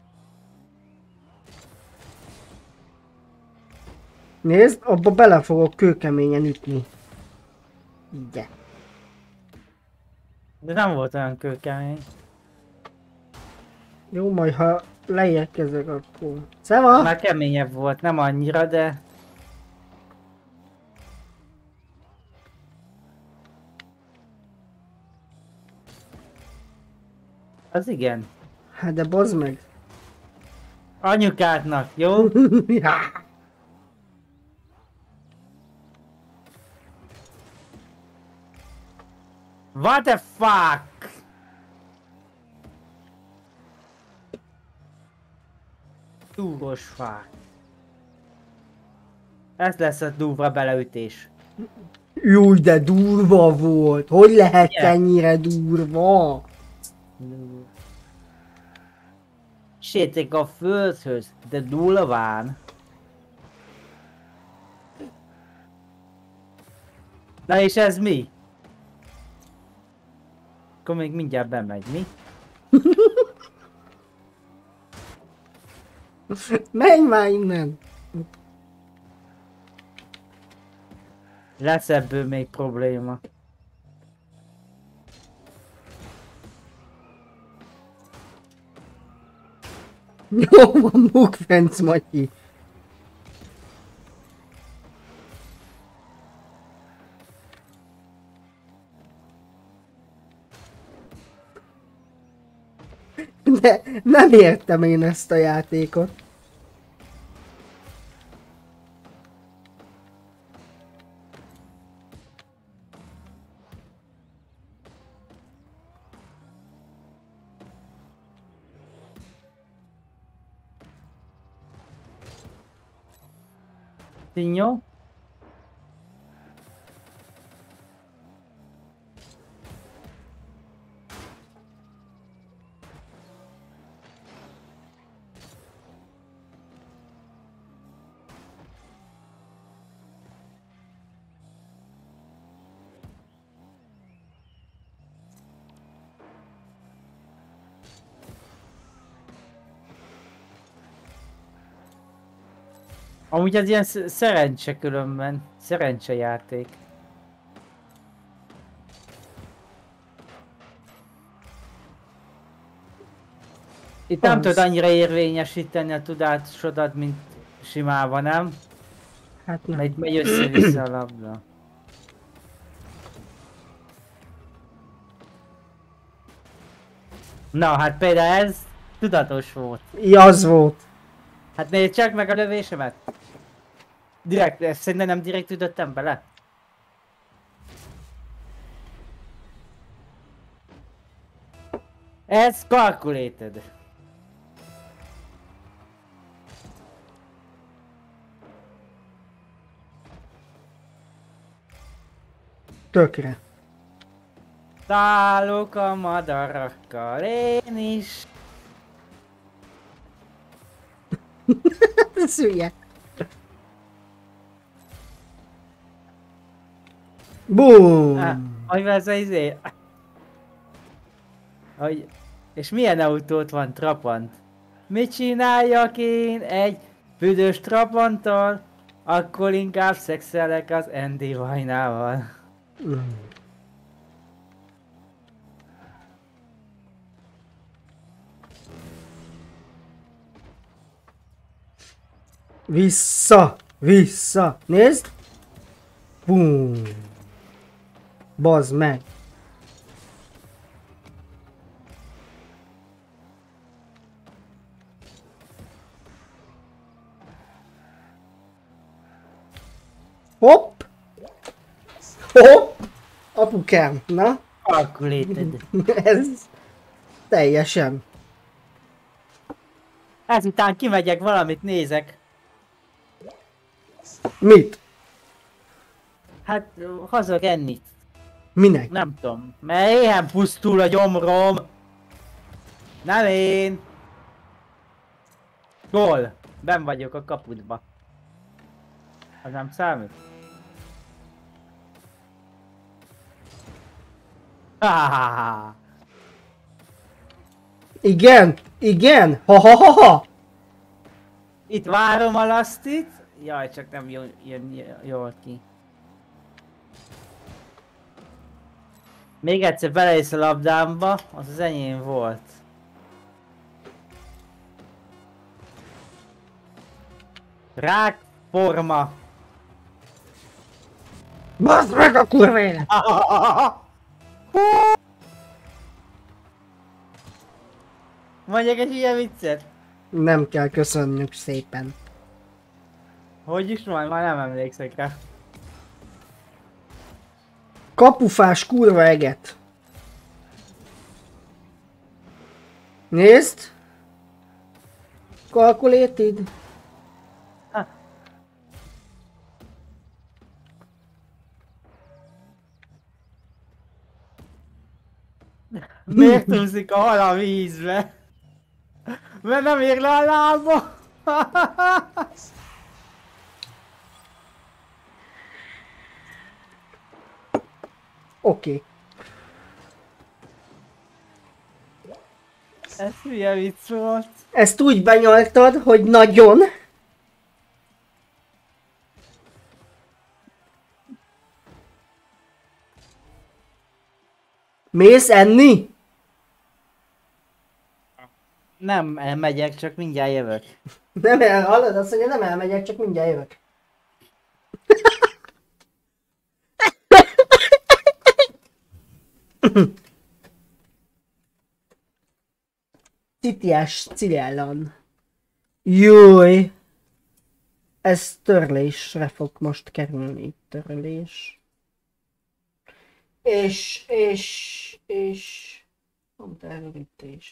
Nézd, abba bele fogok kőkeményen ütni. Ugye. De nem volt olyan kőkemény. Jó, majd ha leérkezek, akkor... Szeva! Már keményebb volt, nem annyira, de... Az igen. Hát de bazd meg. Anyukádnak, jó? Ja. What the fuck? Túros fák. Ez lesz a durva beleütés. Jó, de durva volt. Hogy lehet Igen. ennyire durva? Séték a földhöz, de durván. Na és ez mi? Akkor még mindjárt bemegy, mi? Menj már innen! Lesz ebből még probléma. Jó van, Mukfenc Matyi. De nem értem én ezt a játékot. Tinyó? Amúgy ez ilyen szerencse különben. Szerencsejáték. Itt nem Az. tudod annyira érvényesíteni a tudásodat, mint simában, nem? Hát nem. Mert itt megy össze-vissza a labda. Na, hát például ez tudatos volt. Az volt. Hát nézd csak meg a lövésemet. Direkt, ezt szerintem nem direkt ütöttem bele. Ez calculated. Tökre. Szállok a madarakkal én is. Ez hülye. Boom! Hogy ez az izé? Hogy... És milyen autót van trapant? Mit csináljak én egy büdös trapanttal? Akkor inkább szexelek az Andy Vajnával. Mm. Vissza! Vissza! Nézd! Boom! Bazd meg! Hopp! Hopp! Apukám, na? Calculated. Ez teljesen. Ezután kimegyek, valamit nézek. Mit? Hát hazag enni. Minek? Nem tudom. Mert éhen pusztul a gyomrom. Nem én. Gól. Ben vagyok a kapudba. Az nem számít? Ah, Igen? Igen? Ha. itt várom a lasztit. Jaj, csak nem jön jól ki. Még egyszer beleész a labdámba, az enyém volt. Rák forma. Baszd meg a kurva élet! Mondjak egy ilyen viccet? Nem kell, köszönjük szépen. Hogy is van? Már nem emlékszek rá. Kapufás kurva eget. Nézd! Calculated. Miért úszik a hal a vízbe? Mert nem ér le a lába! Oké. Ez hülye vicc volt. Ezt úgy benyaltad, hogy nagyon. Mész enni? Nem elmegyek, csak mindjárt jövök. Nem hallod? Azt mondja, nem elmegyek, csak mindjárt jövök. Titiás Cilellan. Júj! Ez törlésre fog most kerülni. Törlés. És... Pont elrövidítése.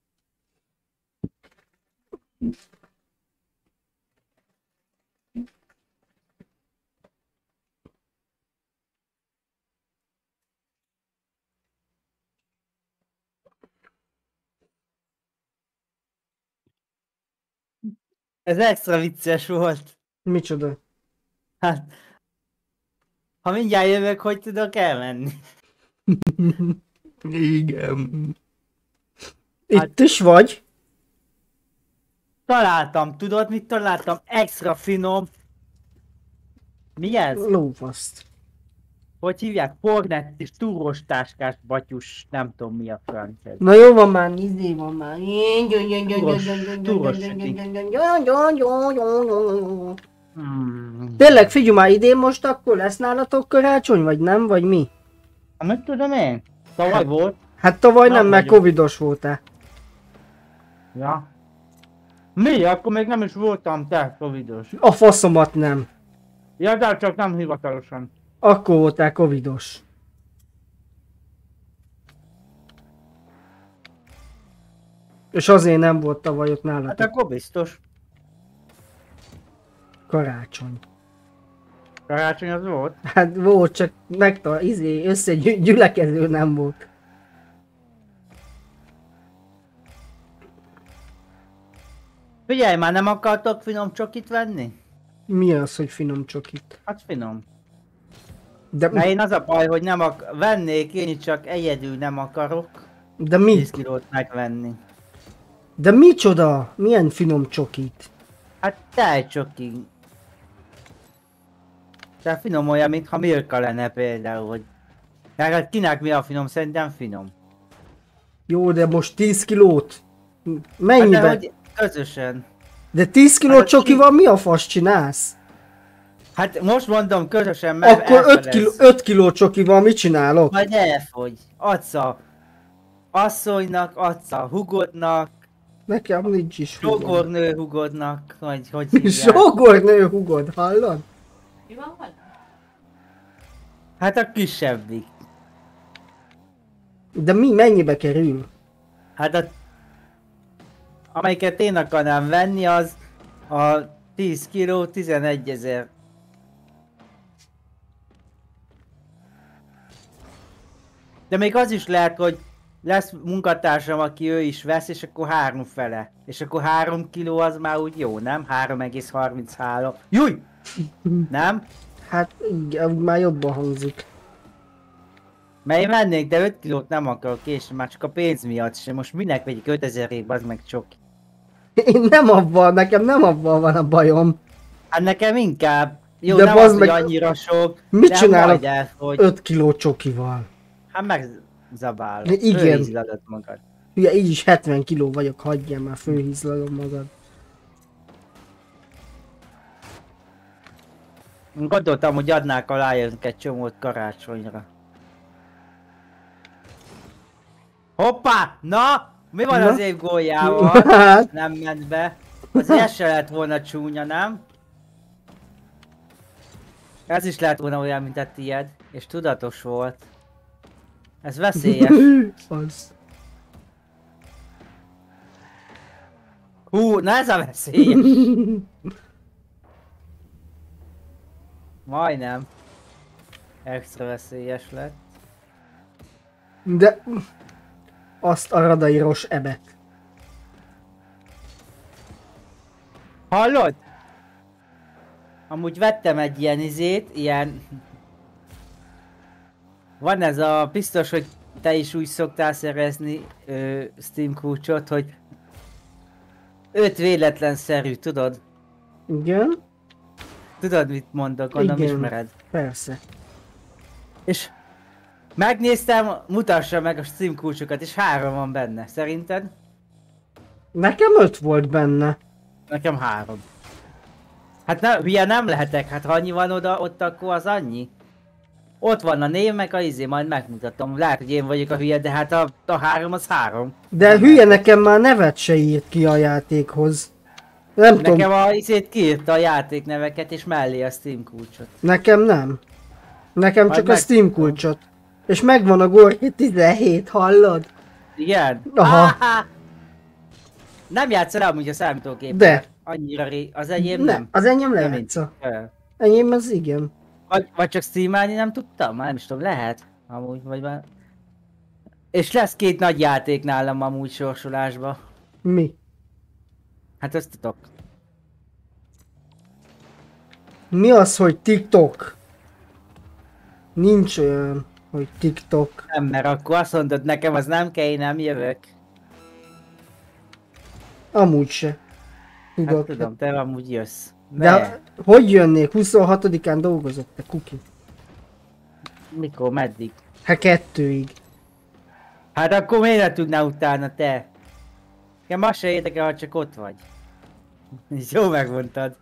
Ez extra vicces volt. Micsoda? Hát... Ha mindjárt jövök, hogy tudok elmenni? Igen. Itt is vagy? Találtam, tudod mit találtam? Extra finom. Mi ez? Lófaszt. Hogy hívják? Fornett és túrós táskás batyus, nem tudom mi a franc ez. Na jó van már, izé van már. Túros Tényleg, figyelj már, idén most akkor lesz nálatok karácsony, vagy nem, vagy mi? Mit tudom én? Tavaly volt. Hát tavaly nem, Nem mert vagyok. covidos voltál. Ja. Mi? Akkor még nem is voltam te covidos. A faszomat nem. Ja, de csak nem hivatalosan. Akkor voltál covidos. És azért nem volt tavaly ott Hát nálatok akkor biztos. karácsony. Karácsony az volt. Hát volt, csak összegyülekező nem volt. Figyelj már, nem akartok finom csokit venni? Mi az, hogy finom csokit? Hát finom. De, Mert én az a baj, hogy nem vennék, én csak egyedül nem akarok de 10 mi? kilót megvenni. De micsoda? Milyen finom csokit? Hát tejcsoki. De finom olyan, mintha Milka lenne például, hogy... Hát kinek mi a finom? Szerintem finom. Jó, de most 10 kilót? Hát Mennyibe? de hogy közösen. De 10 kiló Hát, csokival mi a fasz csinálsz? Hát most mondom közösen, mert Akkor 5 kiló csokival mit csinálok? Majd elfogy. Adsz a asszonynak, adsz a hugodnak, Nekem nincs is hugod. sógornő hugodnak, vagy hogy hívják. Sógornő hugod, hallod? Mi van vele? Hát a kisebbik. De mennyibe kerül? Hát amelyiket én akarnám venni, az a 10 kiló 11 000. De még az is lehet, hogy lesz munkatársam, aki ő is vesz, és akkor 3 fele. És akkor 3 kiló az már úgy jó, nem? 3,33. Júj! Nem? Hát igen, úgy már jobban hangzik. Mert én vennék, de 5 kilót nem akarok késni, már csak a pénz miatt sem. Most minek vegyik 5000-ért, az meg csak. Nekem nem abban van a bajom. Hát nekem inkább. Jó, De nem bazd az, hogy meg, annyira sok. mit de csinálok majd elfogy. 5 kiló csokival? Hát megzabálod. Igen. Fölhízladod magad. Ugye így is 70 kiló vagyok, hagyjál már, fölhízlalom magad. Gondoltam, hogy adnák a Lions egy csomót karácsonyra. Hoppá! Na! Mi van Na? az év góljával? Hát, Nem ment be. Azért ez se lett volna csúnya, nem? Ez is lehet volna olyan, mint a tied. És tudatos volt. Ez veszélyes. az. Hú, na ez a veszélyes. Majdnem. Extra veszélyes lett. De azt a radairos ebet. Hallod? Amúgy vettem egy ilyen ilyen... Van ez a... Biztos, hogy te is úgy szoktál szerezni Steam kulcsot, hogy 5 véletlenszerű, tudod? Igen? Tudod, mit mondok, gondolom Igen. ismered. Persze. És megnéztem, mutassa meg a Steam kulcsokat, és 3 van benne. Szerinted? Nekem 5 volt benne. Nekem 3. Hát hülye nem lehetek, hát ha annyi van ott akkor az annyi. Ott van a név, meg a majd megmutatom. Lehet, hogy én vagyok a hülye, de hát a 3 az 3. De hülye, nekem már nevet se írt ki a játékhoz. Nem tudom, Nekem a kiírta a játékneveket, és mellé a Steam kulcsot. nekem nem. Nekem Majd csak a Steam megtudom. kulcsot. És megvan a Gorki 17, hallod? Igen? Aha. Nem játszol amúgy a számítógéppel. De. Annyira az enyém nem. Az enyém Nem lejátsza. Ö. Enyém az igen. Vagy csak streamelni nem tudtam? Már nem is tudom, lehet. Amúgy, vagy már... És lesz 2 nagy játék nálam amúgy sorsolásba. Mi? Hát ezt tudok. Mi az, hogy TikTok? Nincs olyan, hogy TikTok. Nem, mert akkor azt mondod nekem, az nem kell, én nem jövök. Amúgy se. Tudod. Hát tudom, te amúgy jössz. De hogy jönnék? 26-án dolgozott te kuki. Mikor, meddig? Hát 2-ig. Hát akkor miért ne tudnál utána te? Nekem azt se érdekel, ha csak ott vagy. Jó megmondtad.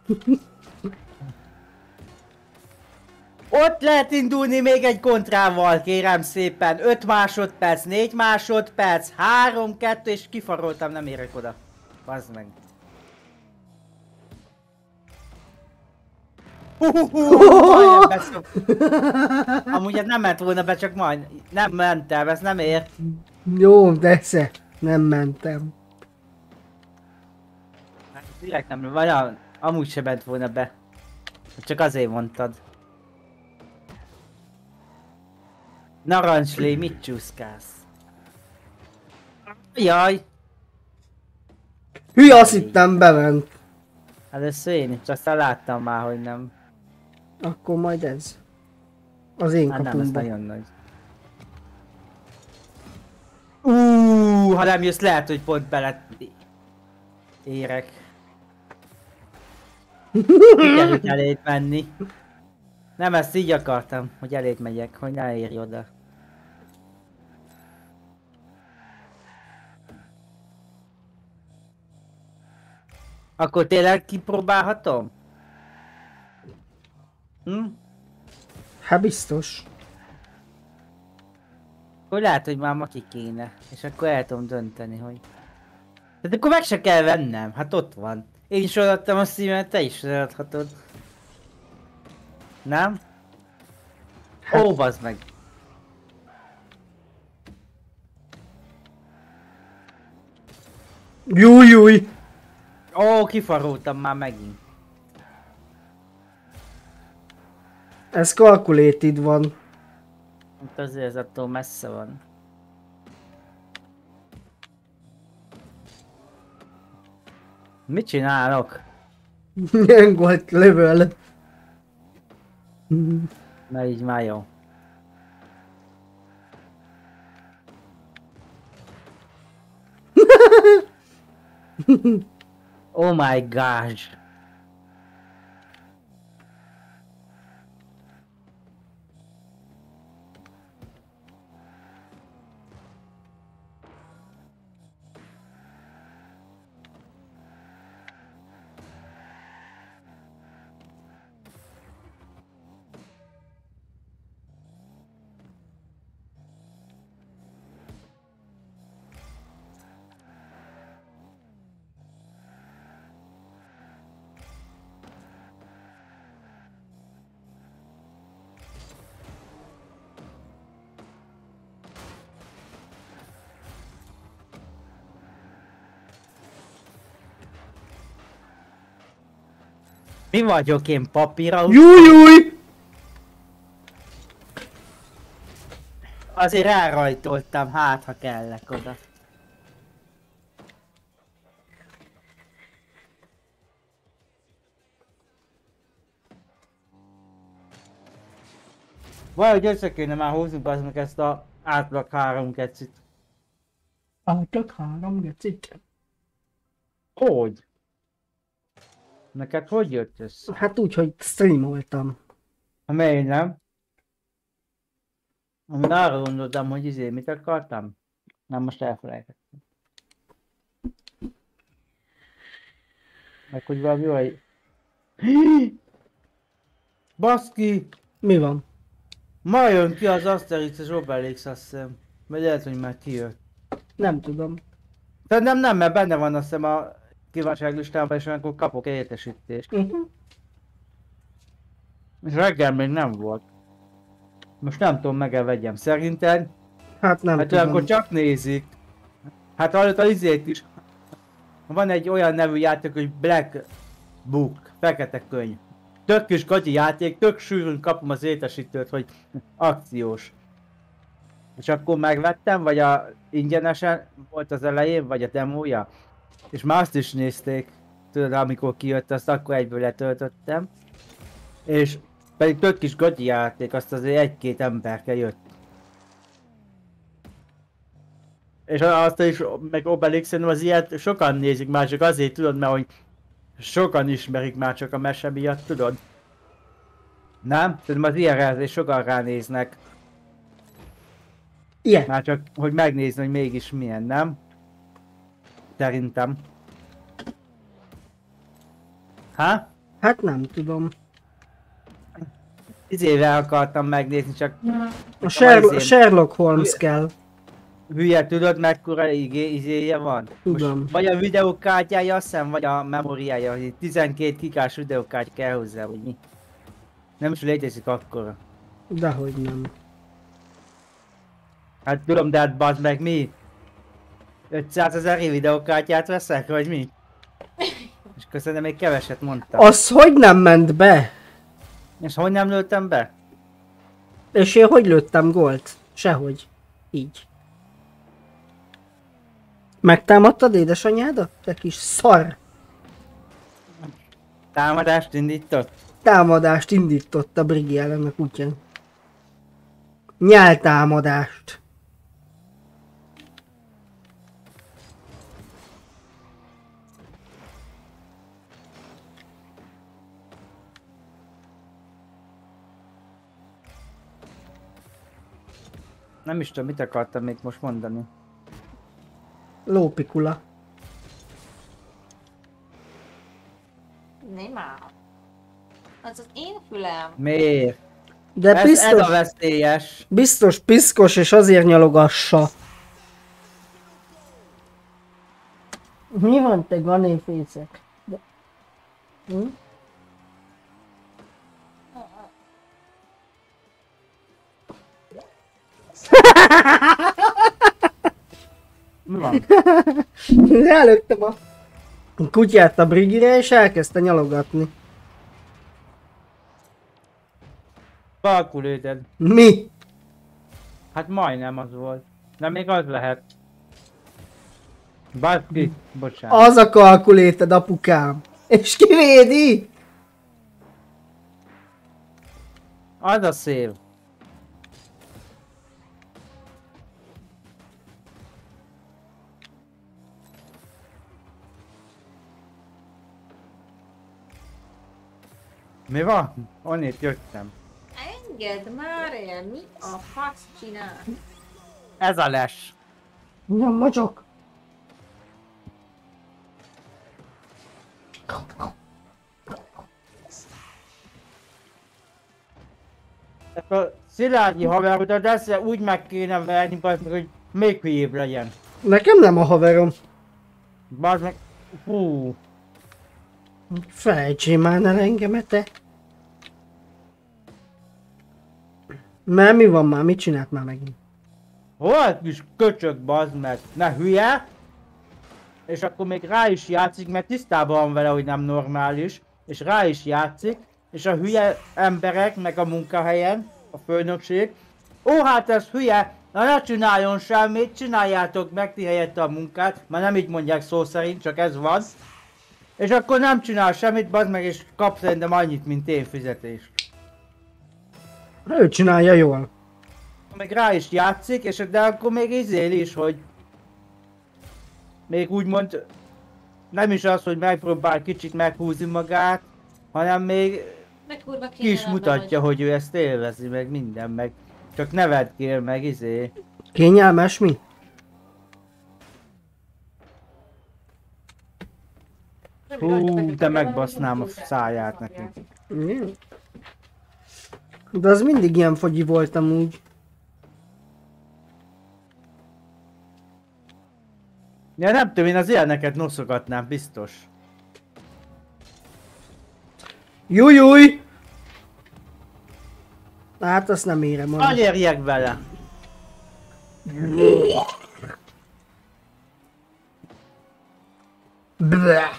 Ott lehet indulni még egy kontrával, kérem szépen. 5 másodperc, 4 másodperc, 3, 2 és kifaroltam, nem érek oda. Bazd meg. Majdnem beszop. Amúgy ez nem ment volna be, csak majd. Nem mentem, ez nem ér. Jó, de nem mentem. Hát direkt nem, vagy amúgy se ment volna be. Csak azért mondtad. Narancslé, mit csúszkálsz? Jaj! Hülye, azt hittem bement. Először én is, aztán láttam már, hogy nem. Akkor majd ez. Az én Hát nem, ez kapumba. nagyon nagy. Ha nem jössz, lehet, hogy pont bele érek. Sikerült eléd menni. Nem, ezt így akartam, hogy eléd megyek, hogy ne érj oda. Akkor tényleg kipróbálhatom? Hm? Hát biztos. Akkor lehet, hogy már ma ki kéne, és akkor el tudom dönteni, hogy... Tehát akkor meg se kell vennem, hát ott van. Én is odaadtam a Steam-et, te is odaadhatod. Nem? Ó, bazd meg! Júj! Ó, kifaroltam már megint. Ez calculated van. Hát azért ez attól messze van. Mit csinálok? Milyen volt level? Na így már jó. Oh my gosh. Mi vagyok én, papíra? Júj! Azért elrajtoltam, hát ha kellek oda. Valahogy össze kéne már hozni az meg ezt a átlag 3 kecit. Csak 3 gecit. Hogy? Neked hogy jött össze? Hát úgy, hogy streamoltam. Ha miért nem? Amíg arra gondoltam, hogy mit akartam? Nem, most elfelejtettem. Meg hogy valami olyan... Baszki! Mi van? Ma jön ki az Asterix és Obelix, azt hiszem. Vagy lehet, hogy már kijött. Nem tudom. Szerintem nem, mert benne van azt hiszem a kívánságlistában, és akkor kapok értesítést. És reggel még nem volt. Most nem tudom, meg vegyem. Szerinted? Hát nem Hát tudom. akkor csak nézik. Hát hallott az izét is. Van egy olyan nevű játék, hogy Black Book, fekete könyv. Tök kis gagyi játék, tök sűrűn kapom az értesítőt, hogy akciós. És akkor megvettem, vagy a ingyenesen volt az elején, vagy a demója. És már azt is nézték, tudod, amikor kijött, azt akkor egyből letöltöttem. És pedig tök kis gagyi játék, azt azért egy-két emberke jött. És azt is, meg Obelix, szerintem az ilyet sokan nézik már, csak azért tudod, mert hogy sokan ismerik már csak a mese miatt, tudod? Nem? Szerintem az ilyenre azért sokan ránéznek. Ilyen. Már csak, hogy megnézni, hogy mégis milyen, nem? Szerintem. Ha? Hát nem tudom. Izével akartam megnézni, csak A Sherlock Holmes kell. hülye, tudod mekkora izéje van? Tudom. Most vagy a videókártyája, azt hiszem, vagy a memóriája, hogy 12 gigás videókártya kell hozzá, vagy mi. Nem is létezik akkora. Dehogy nem. Hát tudom, de hát bazd meg mi? 500 000 videókártyát veszek, vagy mi? És köszönöm, még keveset mondtam. Az hogy nem ment be? És hogy nem lőttem be? És én hogy lőttem gólt? Sehogy. Így. Megtámadtad édesanyádat? Te kis szar! Támadást indított? Támadást indított a Brigi ellen a kutyán. Nyáltámadást. Nem is tudom, mit akartam még most mondani. Lópikula. Nem áll. Az én fülem. Miért? De Ez a biztos, veszélyes. biztos piszkos és azért nyalogassa. Mi van te ganéfészek? De... Hm? Mi van? Rálöktem a kutyát a brigire, és elkezdte nyalogatni. Kalkuléted. Mi? Hát majdnem az volt. De még az lehet. Baszki, bocsánat. Az a kalkuléted, apukám. És kivédi? Az a szél. Mi van? Onnét jöttem. Engedd már el, mi a fasz csinál? Ez a les. Nem mocsok. Ezt a Szilágyi haverodat ezt úgy meg kéne verni, bazd meg, hogy még hülyébb legyen. Nekem nem a haverom. Bazd meg. Hú. Fejtsél már el engemet, te. Mert mi van már? Mit csinált már megint? Hol kis köcsög, bazd meg? Ne hülye? És akkor még rá is játszik, mert tisztában van vele, hogy nem normális. És rá is játszik. És a hülye emberek, meg a munkahelyen, a főnökség. Ó, hát ez hülye! Na ne csináljon semmit, csináljátok meg ti helyette a munkát. Már nem így mondják szó szerint, csak ez van. És akkor nem csinál semmit, bazd meg, és kap szerintem annyit, mint én fizetést. Ő csinálja jól. Meg rá is játszik, és de akkor még izél is, hogy még úgymond nem is az, hogy megpróbál kicsit meghúzni magát, hanem még De kurva ki is kényelemben mutatja, hogy ő ezt élvezi, meg minden, meg csak nevetkél, meg izé. Kényelmes mi? Hú, de megbasznám a száját neki. Mm. De az mindig ilyen fogyi voltam úgy. Ja, nem tudom, én az ilyeneket noszogatnám, biztos. Jújjúj! Hát azt nem érem. Hogy érjek vele? Bleh.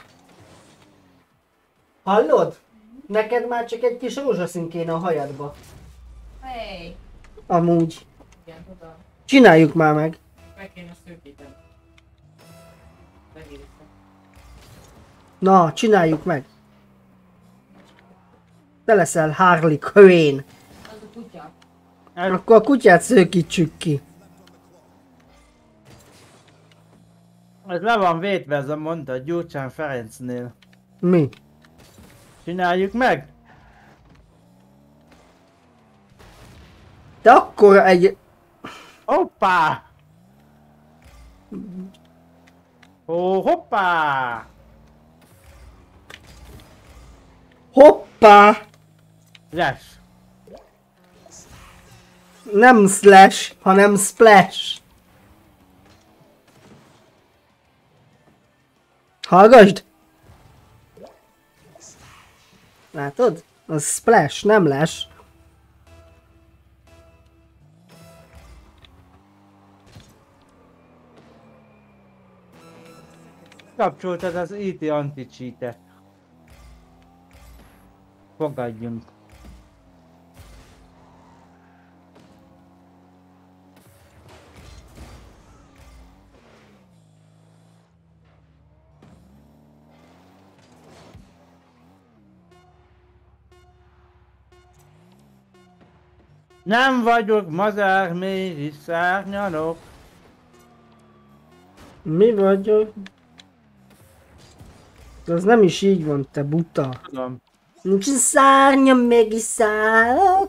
Hallod? Neked már csak egy kis rózsaszín kéne a hajadba. Hey, Amúgy. igen, tudom. Csináljuk már meg. Meg kéne szűkíteni. Megírtam. Na, csináljuk meg. Te leszel Harley Quinn. Az a kutya. Akkor a kutyát szőkítsük ki. Ez le van védve, ez a mondat Gyurcsán Ferencnél. Mi? Csináljuk meg? De akkor egy... Hoppá! Ó, hoppá! Hoppá! Les. Nem slash, hanem splash. Hallgasd! Látod? Az splash, nem lash. Kapcsoltad az IT anti-cheatet. Fogadjunk. Nem vagyok mazár, mégis szárnyalok. Mi vagyok? Az nem is így van, te buta. Tudom. Nincs szárnyam, meg is szállok.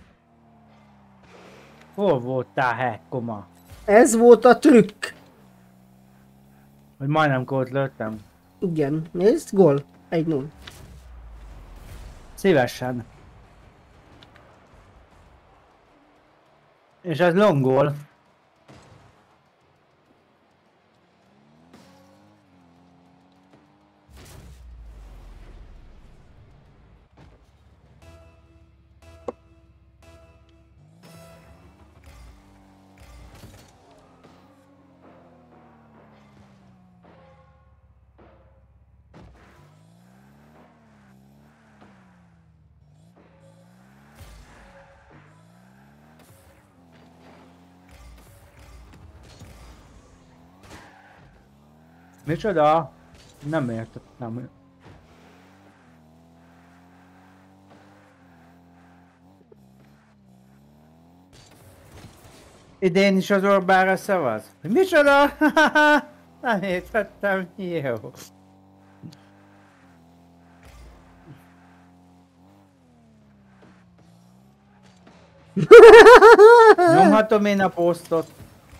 Hol voltál, Hekkoma? Ez volt a trükk. Hogy majdnem gólt lőttem. Igen, nézd, gól. 1-0. Szívesen. És ez long goal. Micsoda? Nem értettem. Idén is az Orbánra szavaz? Micsoda? Nem értettem. Jó. Nyomhatom én a posztot.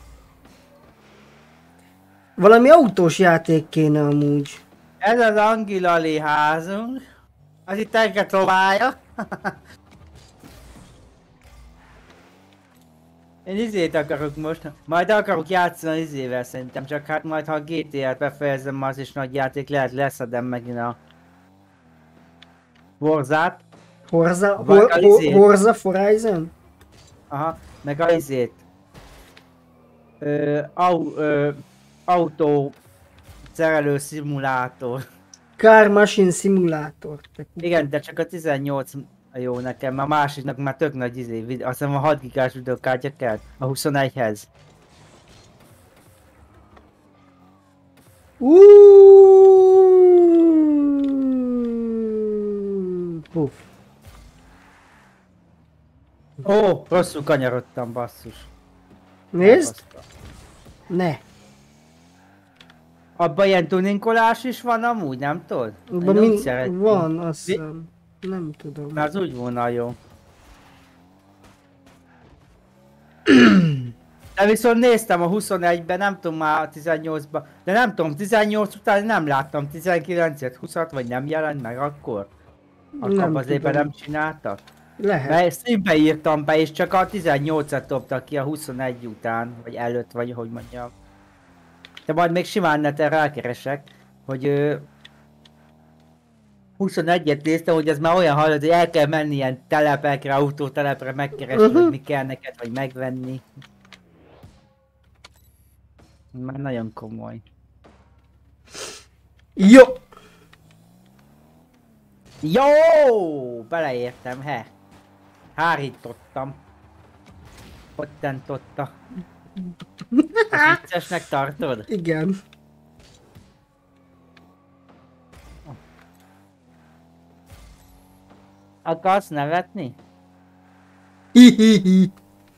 Valami autós játék kéne amúgy. Ez az Angilali házunk. Az itt egyre próbálja. Én izét akarok most, majd akarok játszani izével szerintem, csak hát majd ha a GTA-t befejezem, az is nagy játék lehet, leszedem megint a Warzát. Horza, Vagy a izét. Horza Horizon? Aha, meg a izét. Autó szerelő szimulátor. Car Machine Simulator. Igen, de csak a 18 jó nekem, a másiknak már tök nagy azt hiszem a 6 gigás videókártya kell, a 21-hez. Puff. Ó, rosszul kanyarodtam, basszus. Nézd? Ne. Abban ilyen tuninkolás is van amúgy, nem tudod? Abban Én úgy szeretném. van, azt hiszem. Nem tudom. Mert az úgy volna jó. De viszont néztem a 21-ben, nem tudom már a 18-ban, de nem tudom, 18 után nem láttam 19-et, 20-at, vagy nem jelent meg akkor? Akkor Nem az évben tudom. nem csináltak? Lehet. Mert színbe írtam be, és csak a 18-at dobtak ki a 21 után, vagy előtt, vagy hogy mondjam. De majd még simán neten rákeresek, hogy 21-et néztem, hogy ez már olyan hallod, hogy el kell menni ilyen telepekre, autótelepre megkeresni, hogy mi kell neked, vagy megvenni. Már nagyon komoly. Jó! Jó! Beleértem, he. Hárítottam. Pottentotta. Ezt viccesnek tartod? Igen. Akarsz nevetni? Hihihi.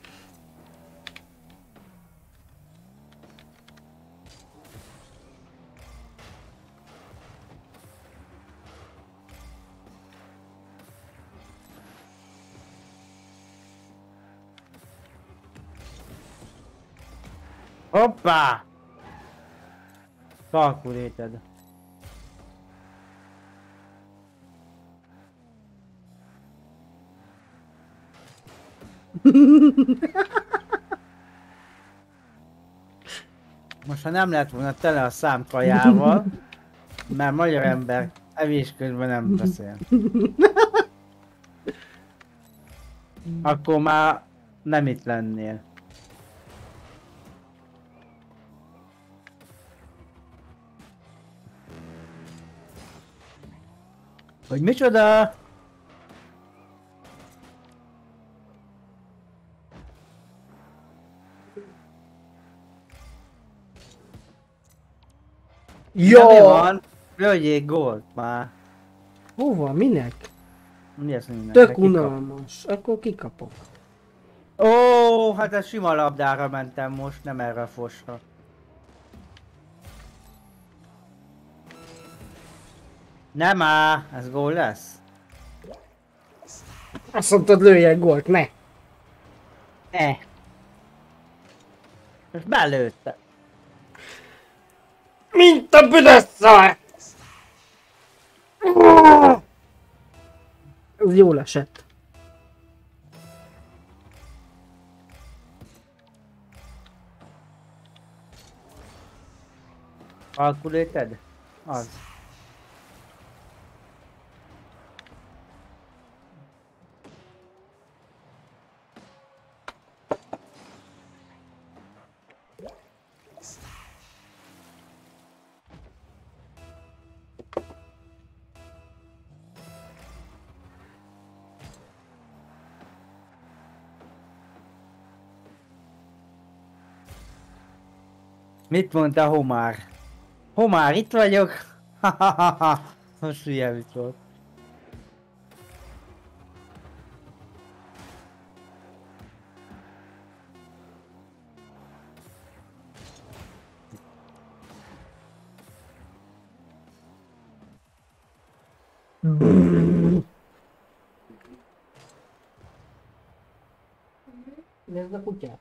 Hoppá! Kalkuléted. Most ha nem lett volna tele a szám kajával, mert magyar ember evés közben nem beszél. Akkor már nem itt lennél. Hogy micsoda? Jó! Mi van? Lőjék gólt már. Hova? Minek? Mi ez minden? Tök unalmas. Akkor kikapok. Ó, hát ez sima labdára mentem most, nem erre a fosra. Nem á, ez gól lesz? Azt mondtad, lőjek gólt, ne! Most belőtte. Mint a büdös szar! Ez jól esett. Calculated? Az. Mit mondta Homár? Homár, itt vagyok! Most hülye mit volt. Nézd a kutyát.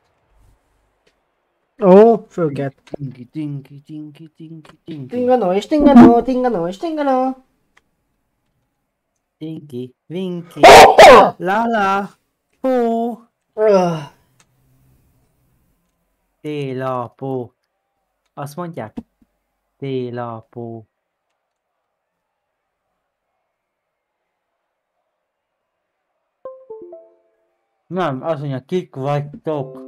Ó, fölkelt. Tinki, tinki, tinki, tinki, tinki. Tinganó és tinganó, tinganó és tinganó. Tinki, vinki. Lala. Hó. Télapó. Azt mondják? Télapó. Nem, azt mondja, kik vagytok.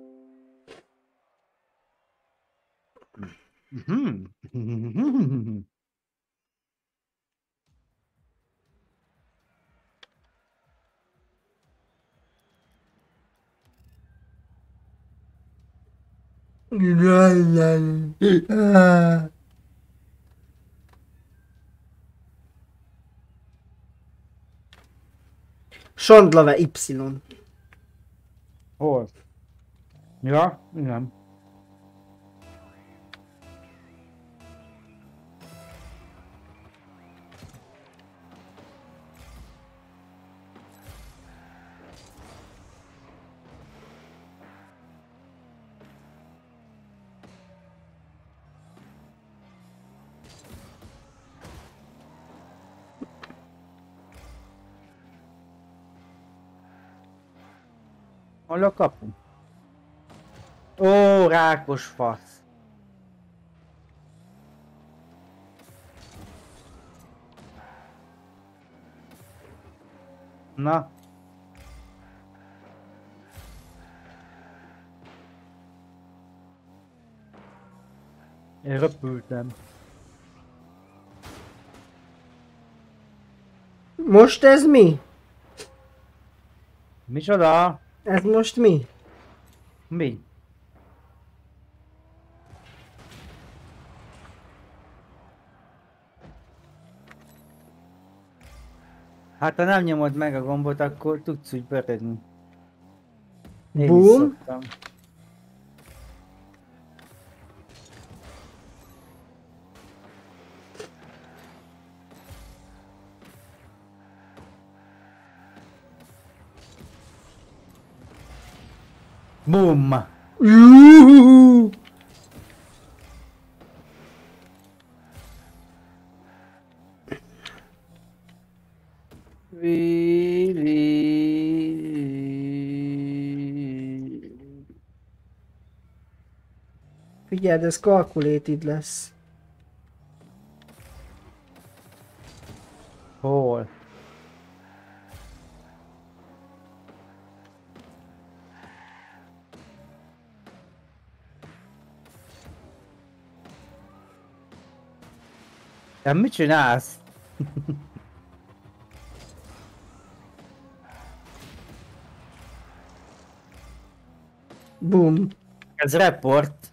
Sandlave Y. Hol? Ja, igen. Hol a kapu? Ó, rákos fasz. Na. Én röpültem. Most ez mi? Micsoda? Ez most mi? Mi? Hát ha nem nyomod meg a gombot, akkor tudsz úgy pörögni. Én is Boom. szoktam. Boom! Juhu! Figyeld, ez calculated lesz. Hol? Te mit csinálsz? Boom. Ez report.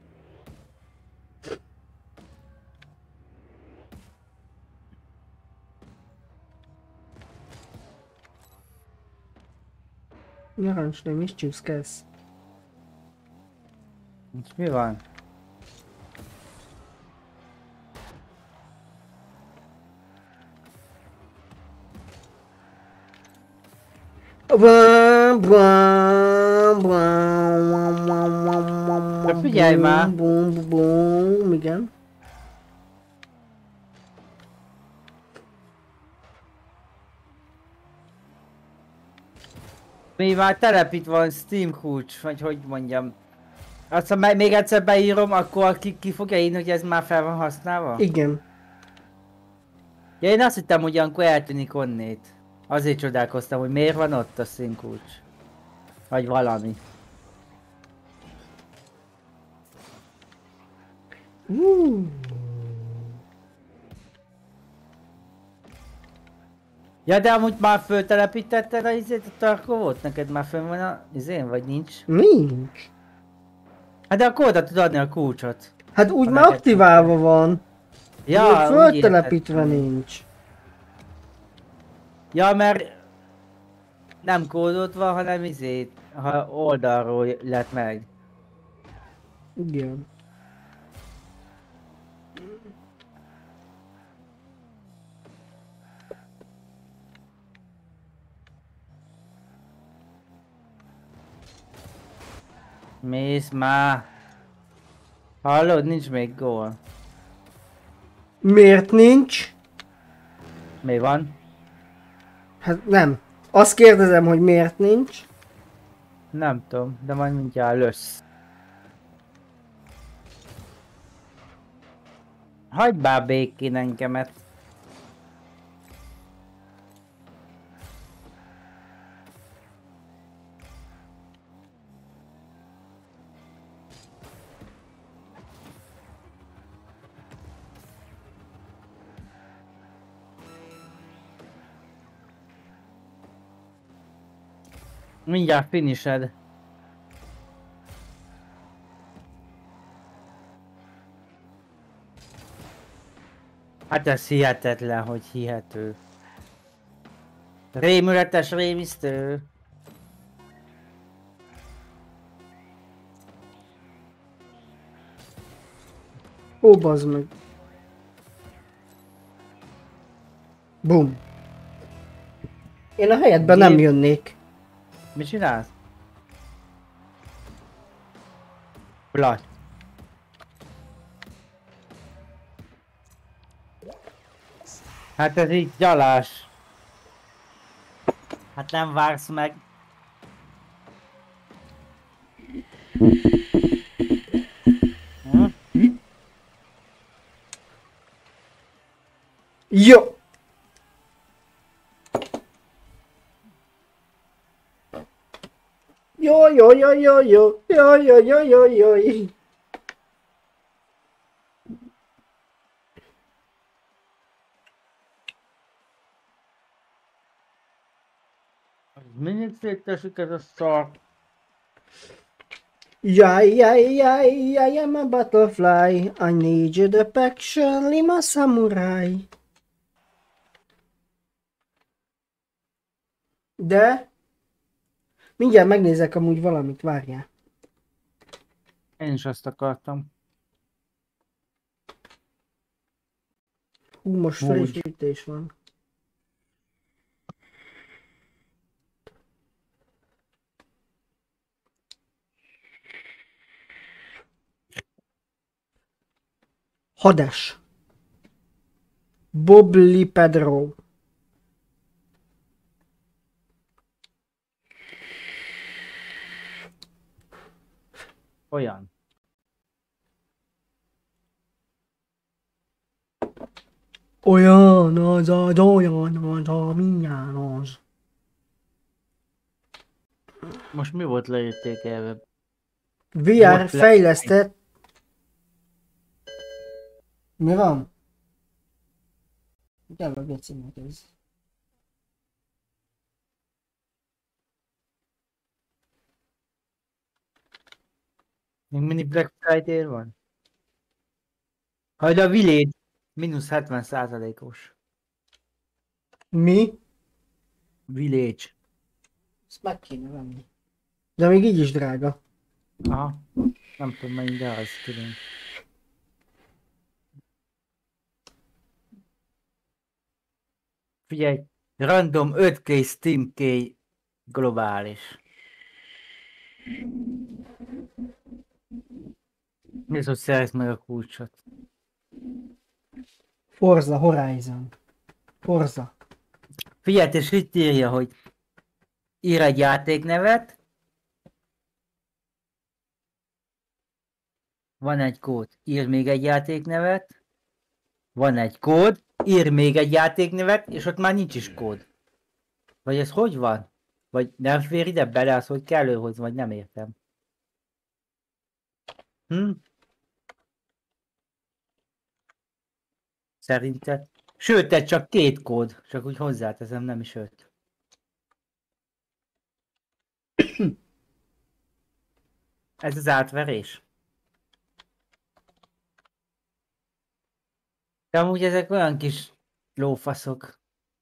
Narancs, nem is csúszkálsz. Most mi van? De figyelj már! Igen. Mi már telepítve van Steam kulcs, vagy hogy mondjam. Azt ha még egyszer beírom, akkor ki fogja írni, hogy ez már fel van használva? Igen. Ja, én azt hittem, hogy ilyenkor eltűnik onnét. Azért csodálkoztam, hogy miért van ott a Steam kulcs. Vagy valami. Ja, de amúgy már föltelepítetted a izét, a Tarkovot? Neked már fönn van a izén, vagy nincs? Nincs. Hát de akkor oda tudod adni a kulcsot. Hát úgy Ha már neked aktiválva van. Ja, Még úgy föltelepítve értettem. nincs. Ja, mert nem kódoltva, hanem izét, ha oldalról lett meg. Igen. Mész már. Hallod, nincs még gól. Miért nincs? Mi van? Hát nem. Azt kérdezem, hogy miért nincs. Nem tudom, de majd mindjárt lössz. Hagyd már békén engemet. Mindjárt finished. Hát ez hihetetlen, hogy hihető. Rémületes rémisztő. Ó, bazd meg. Bum. Én a helyedben nem jönnék. Mit csinálsz? Blatt. Hát ez így gyalás. Hát nem vársz meg. Hm? Jó. Jó, jó, jó, jó, jó, jó, jó, jó, jó, jó. Mindig széttesik ez a szar. Jaj, jaj, jaj, jaj, I'm a butterfly. I need you the action, lima samurai. De... Mindjárt megnézek amúgy valamit, várjál. Én is azt akartam. Hú, most Úgy. frissítés van. Hades. Bobli Pedro. Olyan. Olyan az, mindjárt az. Most mi volt leértékelve? VR Most fejlesztett. Mi van? Kell a gecinek ez. Még mindig Black Friday van? Hagyd a Village. Mínusz 70%-os. Mi? Village. Ezt meg kéne venni. De még így is drága. Aha. Nem tudom mennyi, de az tudom. Figyelj, random 5K Steam Key globális. Mi az, hogy szerezd meg a kulcsot? Forza Horizon. Forza. Figyelj, és itt írja, hogy ír egy játéknevet, van egy kód, ír még egy játéknevet, van egy kód, ír még egy játéknevet, és ott már nincs is kód. Vagy ez hogy van? Vagy nem fér ide bele az, hogy kell őhoz, vagy nem értem. Szerinted? Sőt, ez csak 2 kód, csak úgy hozzáteszem, nem is 5. Ez az átverés. De amúgy ezek olyan kis lófaszok.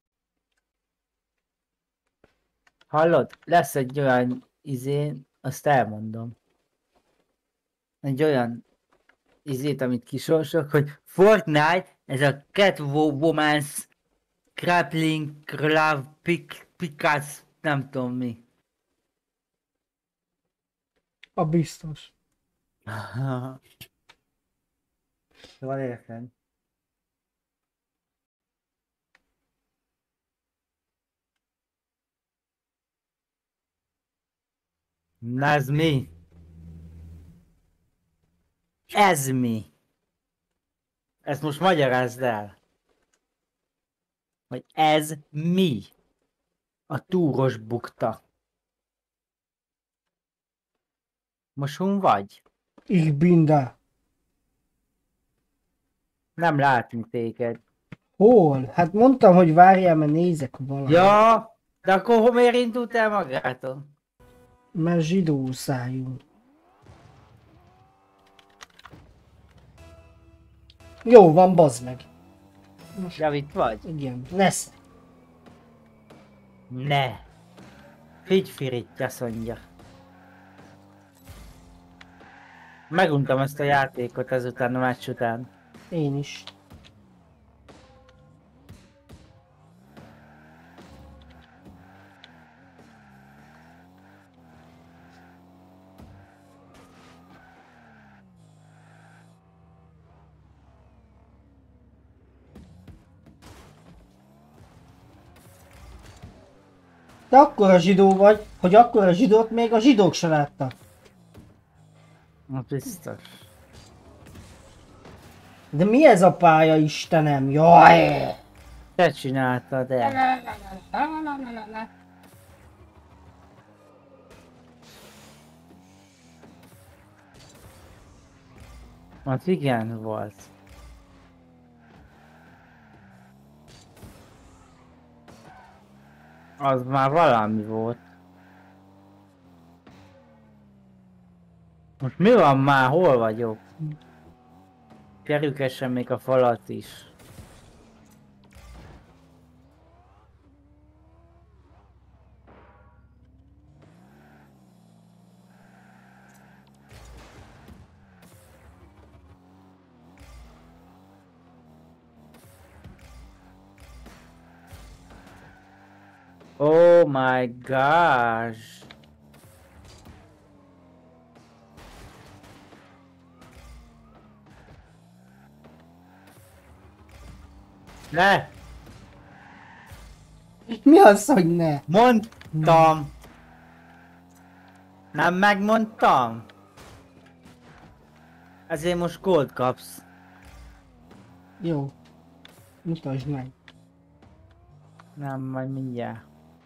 Hallod? Lesz egy olyan azt elmondom. Egy olyan amit kisorsok, hogy Fortnite, ez a Catwoman's Grappling Glove Picasso, nem tudom mi. A biztos. Szóval érted? Na ez mi? Ez mi? Ezt most magyarázd el. Hogy ez mi? A túros bukta. Most hun vagy? Ich bin da. Nem látni téged. Hol? Hát mondtam, hogy várjál, mert nézek valamit. Ja, de akkor miért indult el magától? Mert zsidó szájú. Jó van, bazd meg. Most Javít vagy? igen, lesz. Ne. Figyfirit, azt mondja. Meguntam ezt a játékot ezután a meccs után. Én is. Te akkora zsidó vagy, hogy akkora zsidót még a zsidók se láttak. Na biztos. De mi ez a pálya, Istenem? Jaj! Te csináltad el. Az igen volt. Az már valami volt. Most mi van már? Hol vagyok? Kerülgessen még a falat is. Oh my gosh. Ne! Mi az, hogy ne? Mondtam! Nem megmondtam? Ezért most gold kapsz. Jó. Mutasd meg. Nem, majd mindjárt.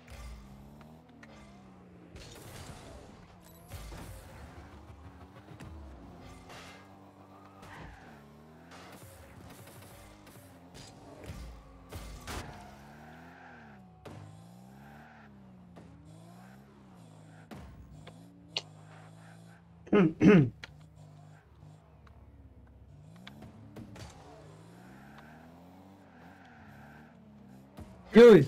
Jöjj!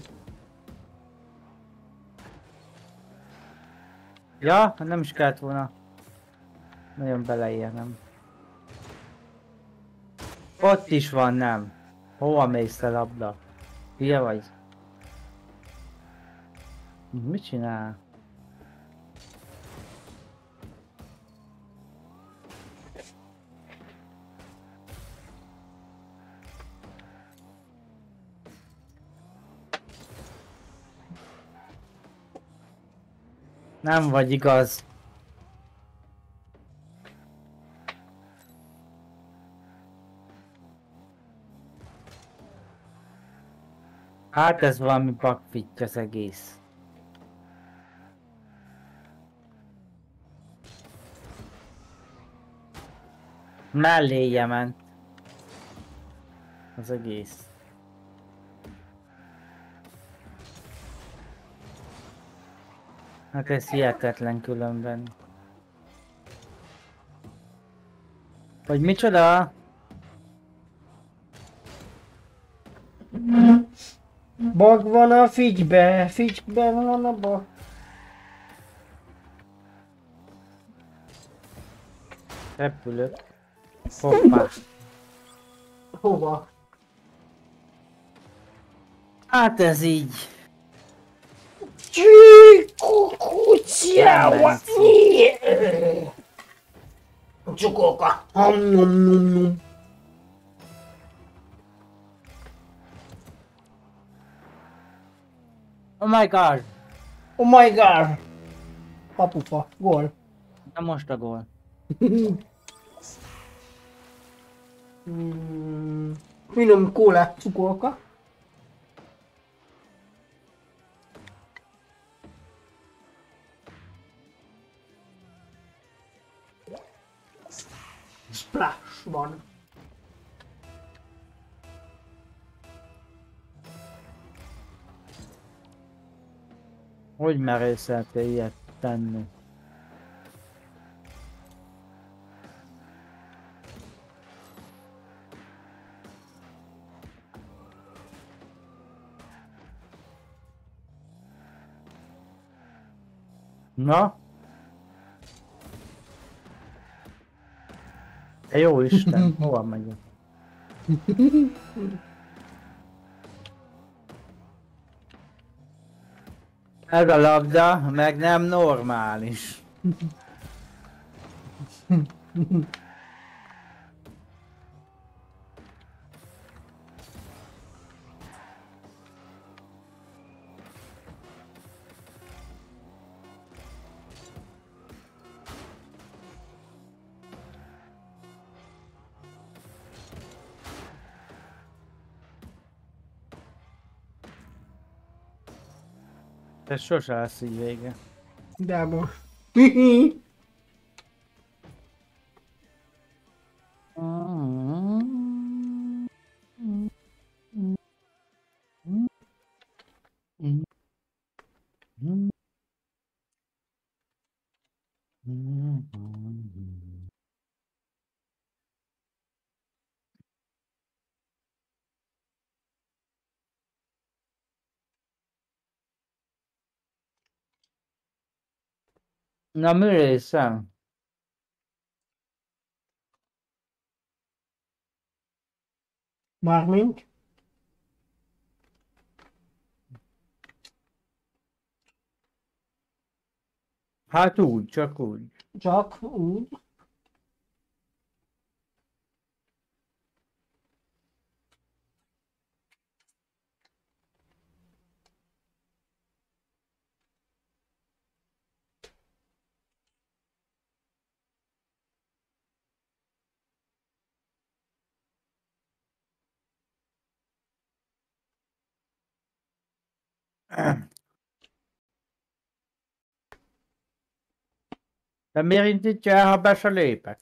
Ja, nem is kellett volna. Nagyon beleérnem. Ott is van, nem? Hova mész a labda? Hülye vagy? Mit csinál? Nem vagy igaz. Hát ez valami bakfitty az egész. Melléje ment. Az egész. Hát ez hihetetlen különben. Vagy micsoda? Bug van a figybe, figyben van a bug. Repülök. Hoppá. Hova? Hát ez így. Kukucjáva! Csukóka! Nom. Oh my god. Oh my god! Papupa, gól. Na most a gól. Finom kóla, cukorka. Splash van. Hogy merészelte ilyet tenni? Na? Te jó Isten, hova megyek? Ez a labda meg nem normális. Ez sose lesz így vége. De most. Na műrészem. Mármint? Hát úgy, csak úgy. Csak úgy. De miért indítja el, ha be se lépek?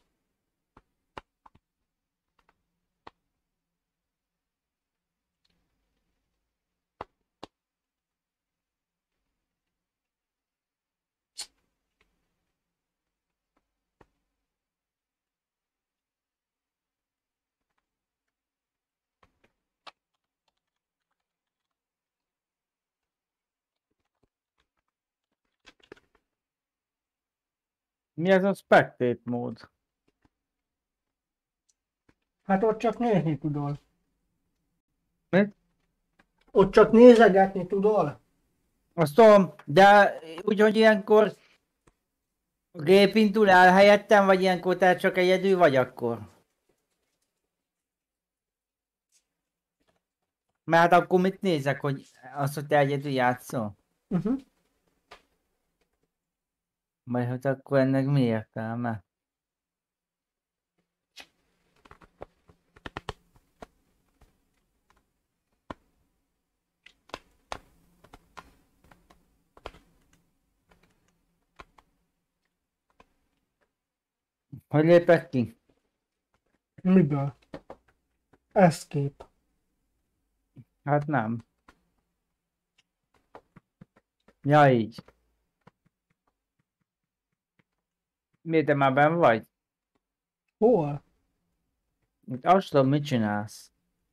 Mi ez a spectate mód? Hát ott csak nézni tudod. Mit? Ott csak nézegetni tudod. Azt tudom, de úgyhogy ilyenkor a gép indul el helyettem, vagy ilyenkor te csak egyedül vagy akkor? Mert hát akkor mit nézek, hogy azt, hogy te egyedül játszol? Uh-huh. Majd hát akkor ennek mi értelme? Hogy lépek ki? Miből? Escape. Hát nem. Ja, így. Miért te már benn vagy? Hol? Itt azt tudom, mit csinálsz.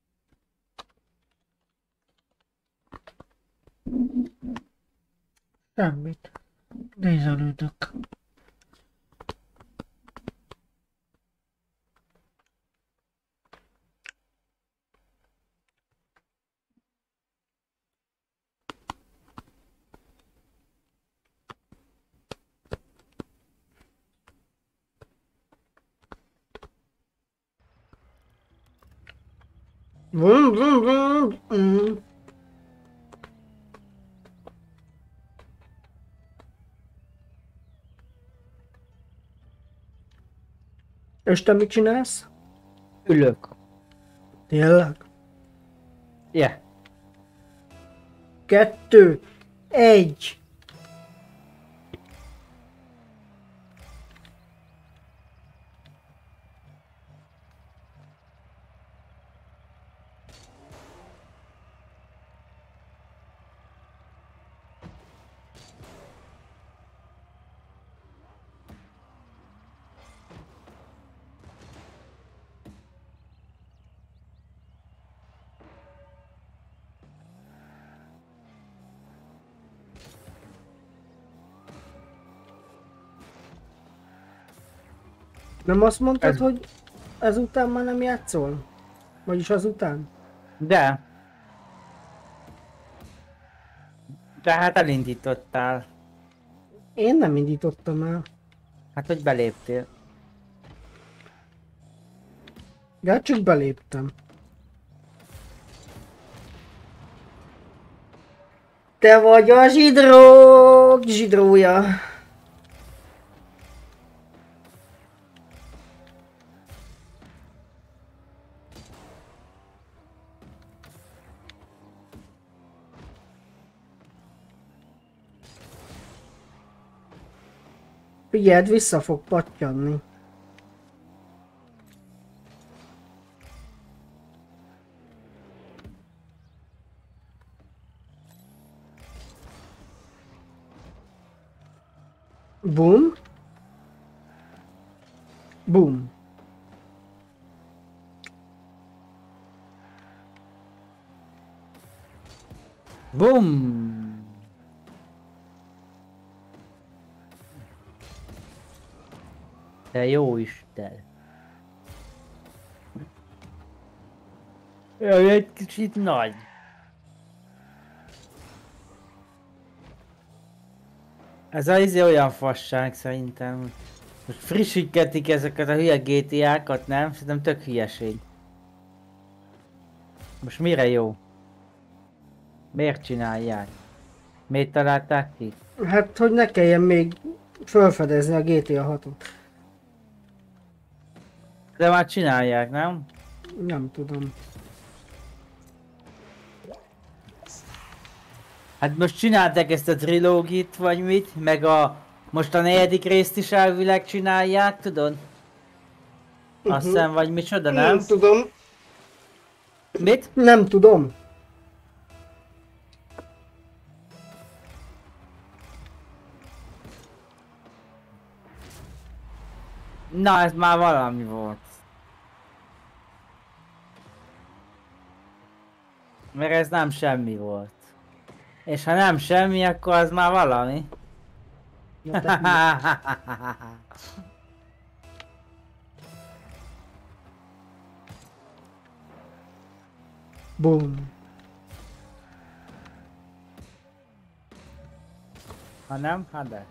Semmit. Nézelődök. Vum, vum, vum. És te mit csinálsz? Ülök. Tényleg? Yeah. 2, 1. Nem azt mondtad, Ez- hogy ezután már nem játszol? Vagyis azután? De. Tehát elindítottál. Én nem indítottam el. Hát, hogy beléptél. De hát csak beléptem. Te vagy a zsidrók zsidrója. Figyeld, vissza fog pattyanni. Boom. Boom. Bum! Te jó Isten! Jaj, egy kicsit nagy. Ez az izé olyan fasság szerintem. Most frissítették ezeket a hülye GTA-kat, nem? Szerintem tök hülyeség. Most mire jó? Miért csinálják? Miért találták ki? Hát, hogy ne kelljen még felfedezni a GTA 6-ot. De már csinálják, nem? Nem tudom. Hát most csinálták ezt a trilógit, vagy mit? Meg a... Most a negyedik részt is elvileg csinálják, tudod? Azt hiszem, vagy micsoda, nem? Nem tudom. Mit? Nem tudom. Na, ez már valami volt. Mert ez nem semmi volt. És ha nem semmi, akkor az már valami. Na, te hülye. Boom. Ha nem, hát de.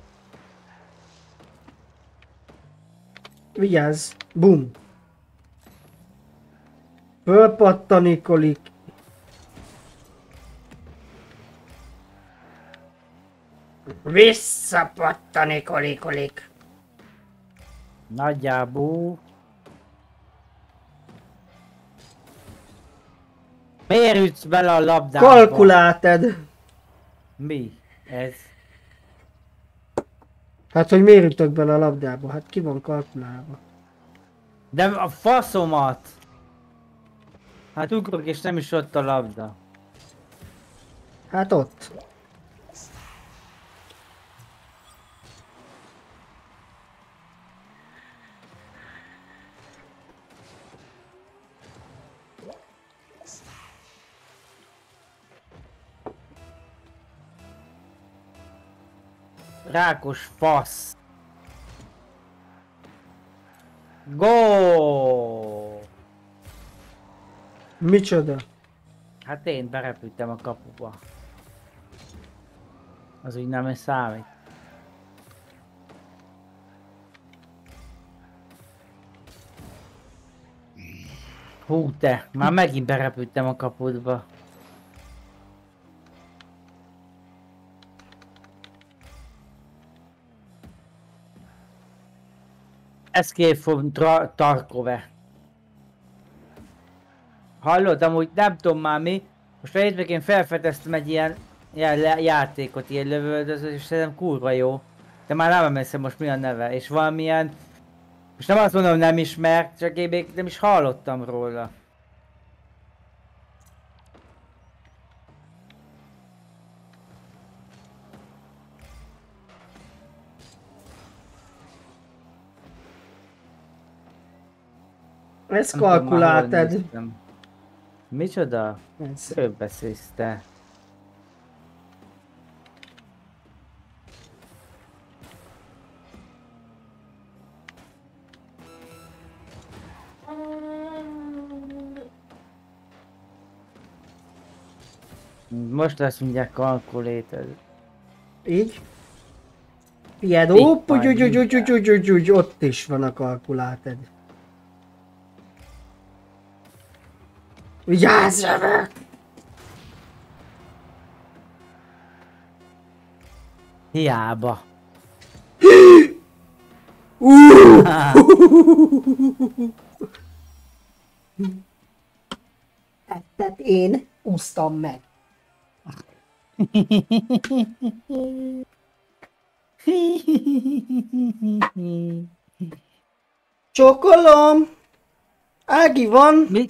Vigyázz. Boom. Fölpattanikolik. Visszapattani, kolikolik. Nagyjából. Miért ütsz bele a labdába? Kalkulálted. Mi? Ez? Hát, hogy miért ütök bele a labdába? Hát ki van kalkulálva? De a faszomat! Hát ugrok és nem is ott a labda. Hát ott. Rákos fasz! Gól! Micsoda? Hát én berepültem a kapuba. Az úgy nem is számít. Hú te, már megint berepültem a kapudba. Escape from Tarkove. Hallod, amúgy nem tudom már mi. Most a hétvégén felfedeztem egy ilyen játékot, ilyen lövöldöző, és szerintem kurva jó. De már nem emlékszem most mi a neve, és valamilyen... Most nem azt mondom nem ismert, csak én még nem is hallottam róla. Ezt Nem tudom már, hol kalkuláltad. néztem. Micsoda? Ez. Ő beszélsz te. Most lesz mindjárt kalkuléted. Így. Figyeld, Itt hopp, vagy, úgy, ott is van a kalkuláltad. Vigyázz, jövök! Hiába. Tehát én úsztam meg. Csokolom! Ági van! Mi?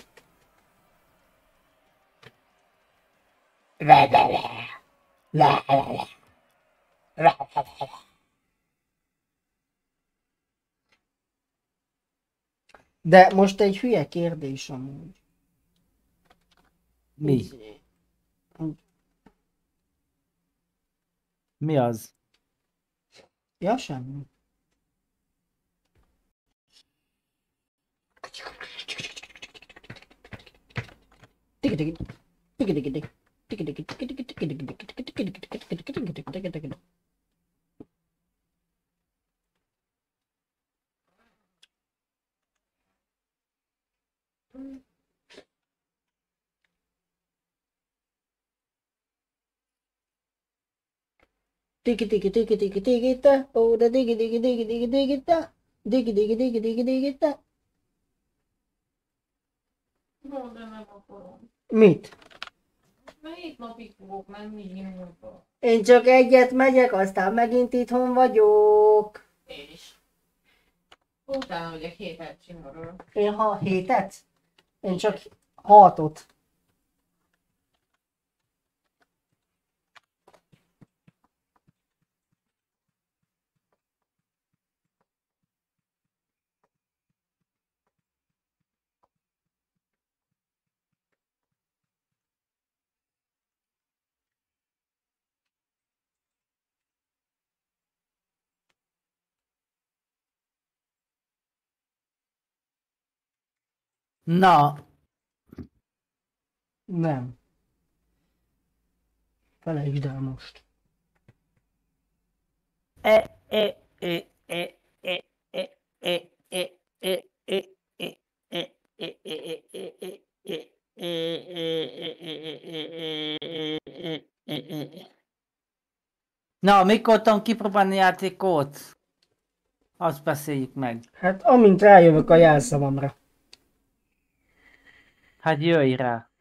De most egy hülye kérdés amúgy. Mi? Mi az? Ja, semmi. Tiki tiki tiki tiki tiki ta, oh da tiki tiki tiki tiki tiki ta, tiki tiki tiki tiki tiki ta. No, de nem akarom. Mit? Mert 7 napig fogok menni nyilvánvalóan. Én csak egyet megyek, aztán megint itthon vagyok. És utána ugye 2 hetet csinálom. Én 7-et? Én csak 6-ot. Na, Nem. Felejtsd el most. Na, mikor tudom kipróbálni játékot? Azt beszéljük meg. Hát amint rájövök a jelszavamra. Hát jöjj rá.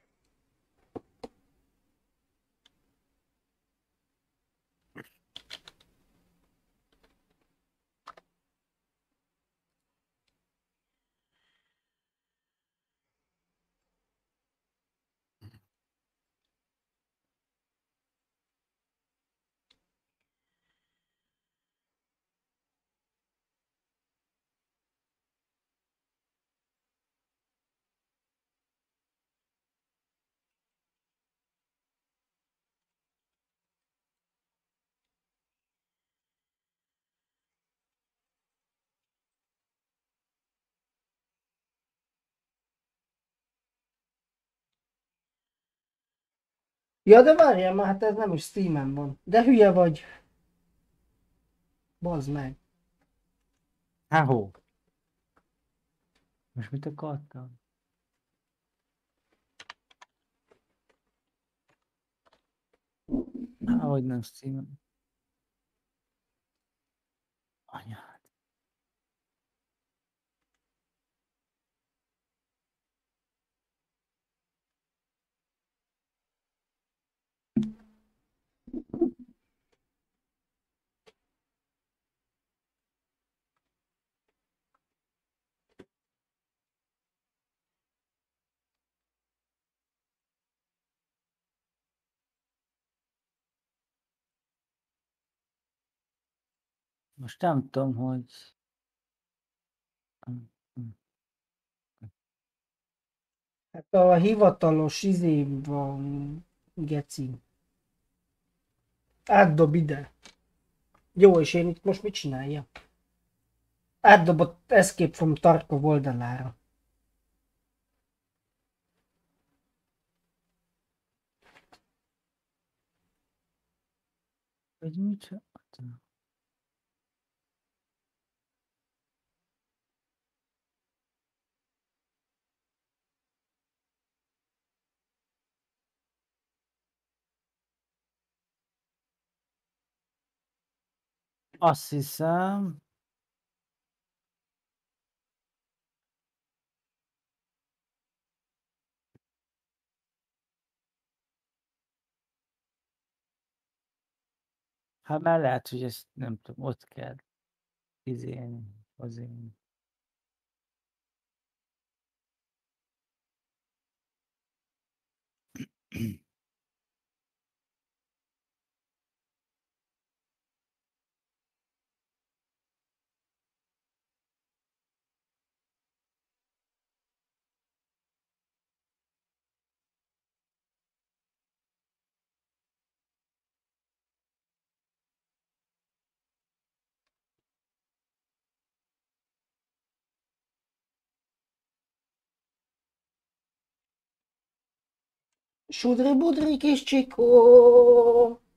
Ja, de várjál már, hát ez nem is Steamen van. De hülye vagy. Bazd meg. Há-hó. Most mit akartam? Hogy nem Steam. Anyád. Most nem tudom, hogy... Hát a hivatalos van, geci. Átdob ide. Jó, és én itt most mit csinálja? Átdobott Escape from Tarkov oldalára. Hogy mit csináltam? Azt hiszem... Hát már lehet, hogy ezt nem tudom, ott kell izélni, azért. Sudri budri kis csikó.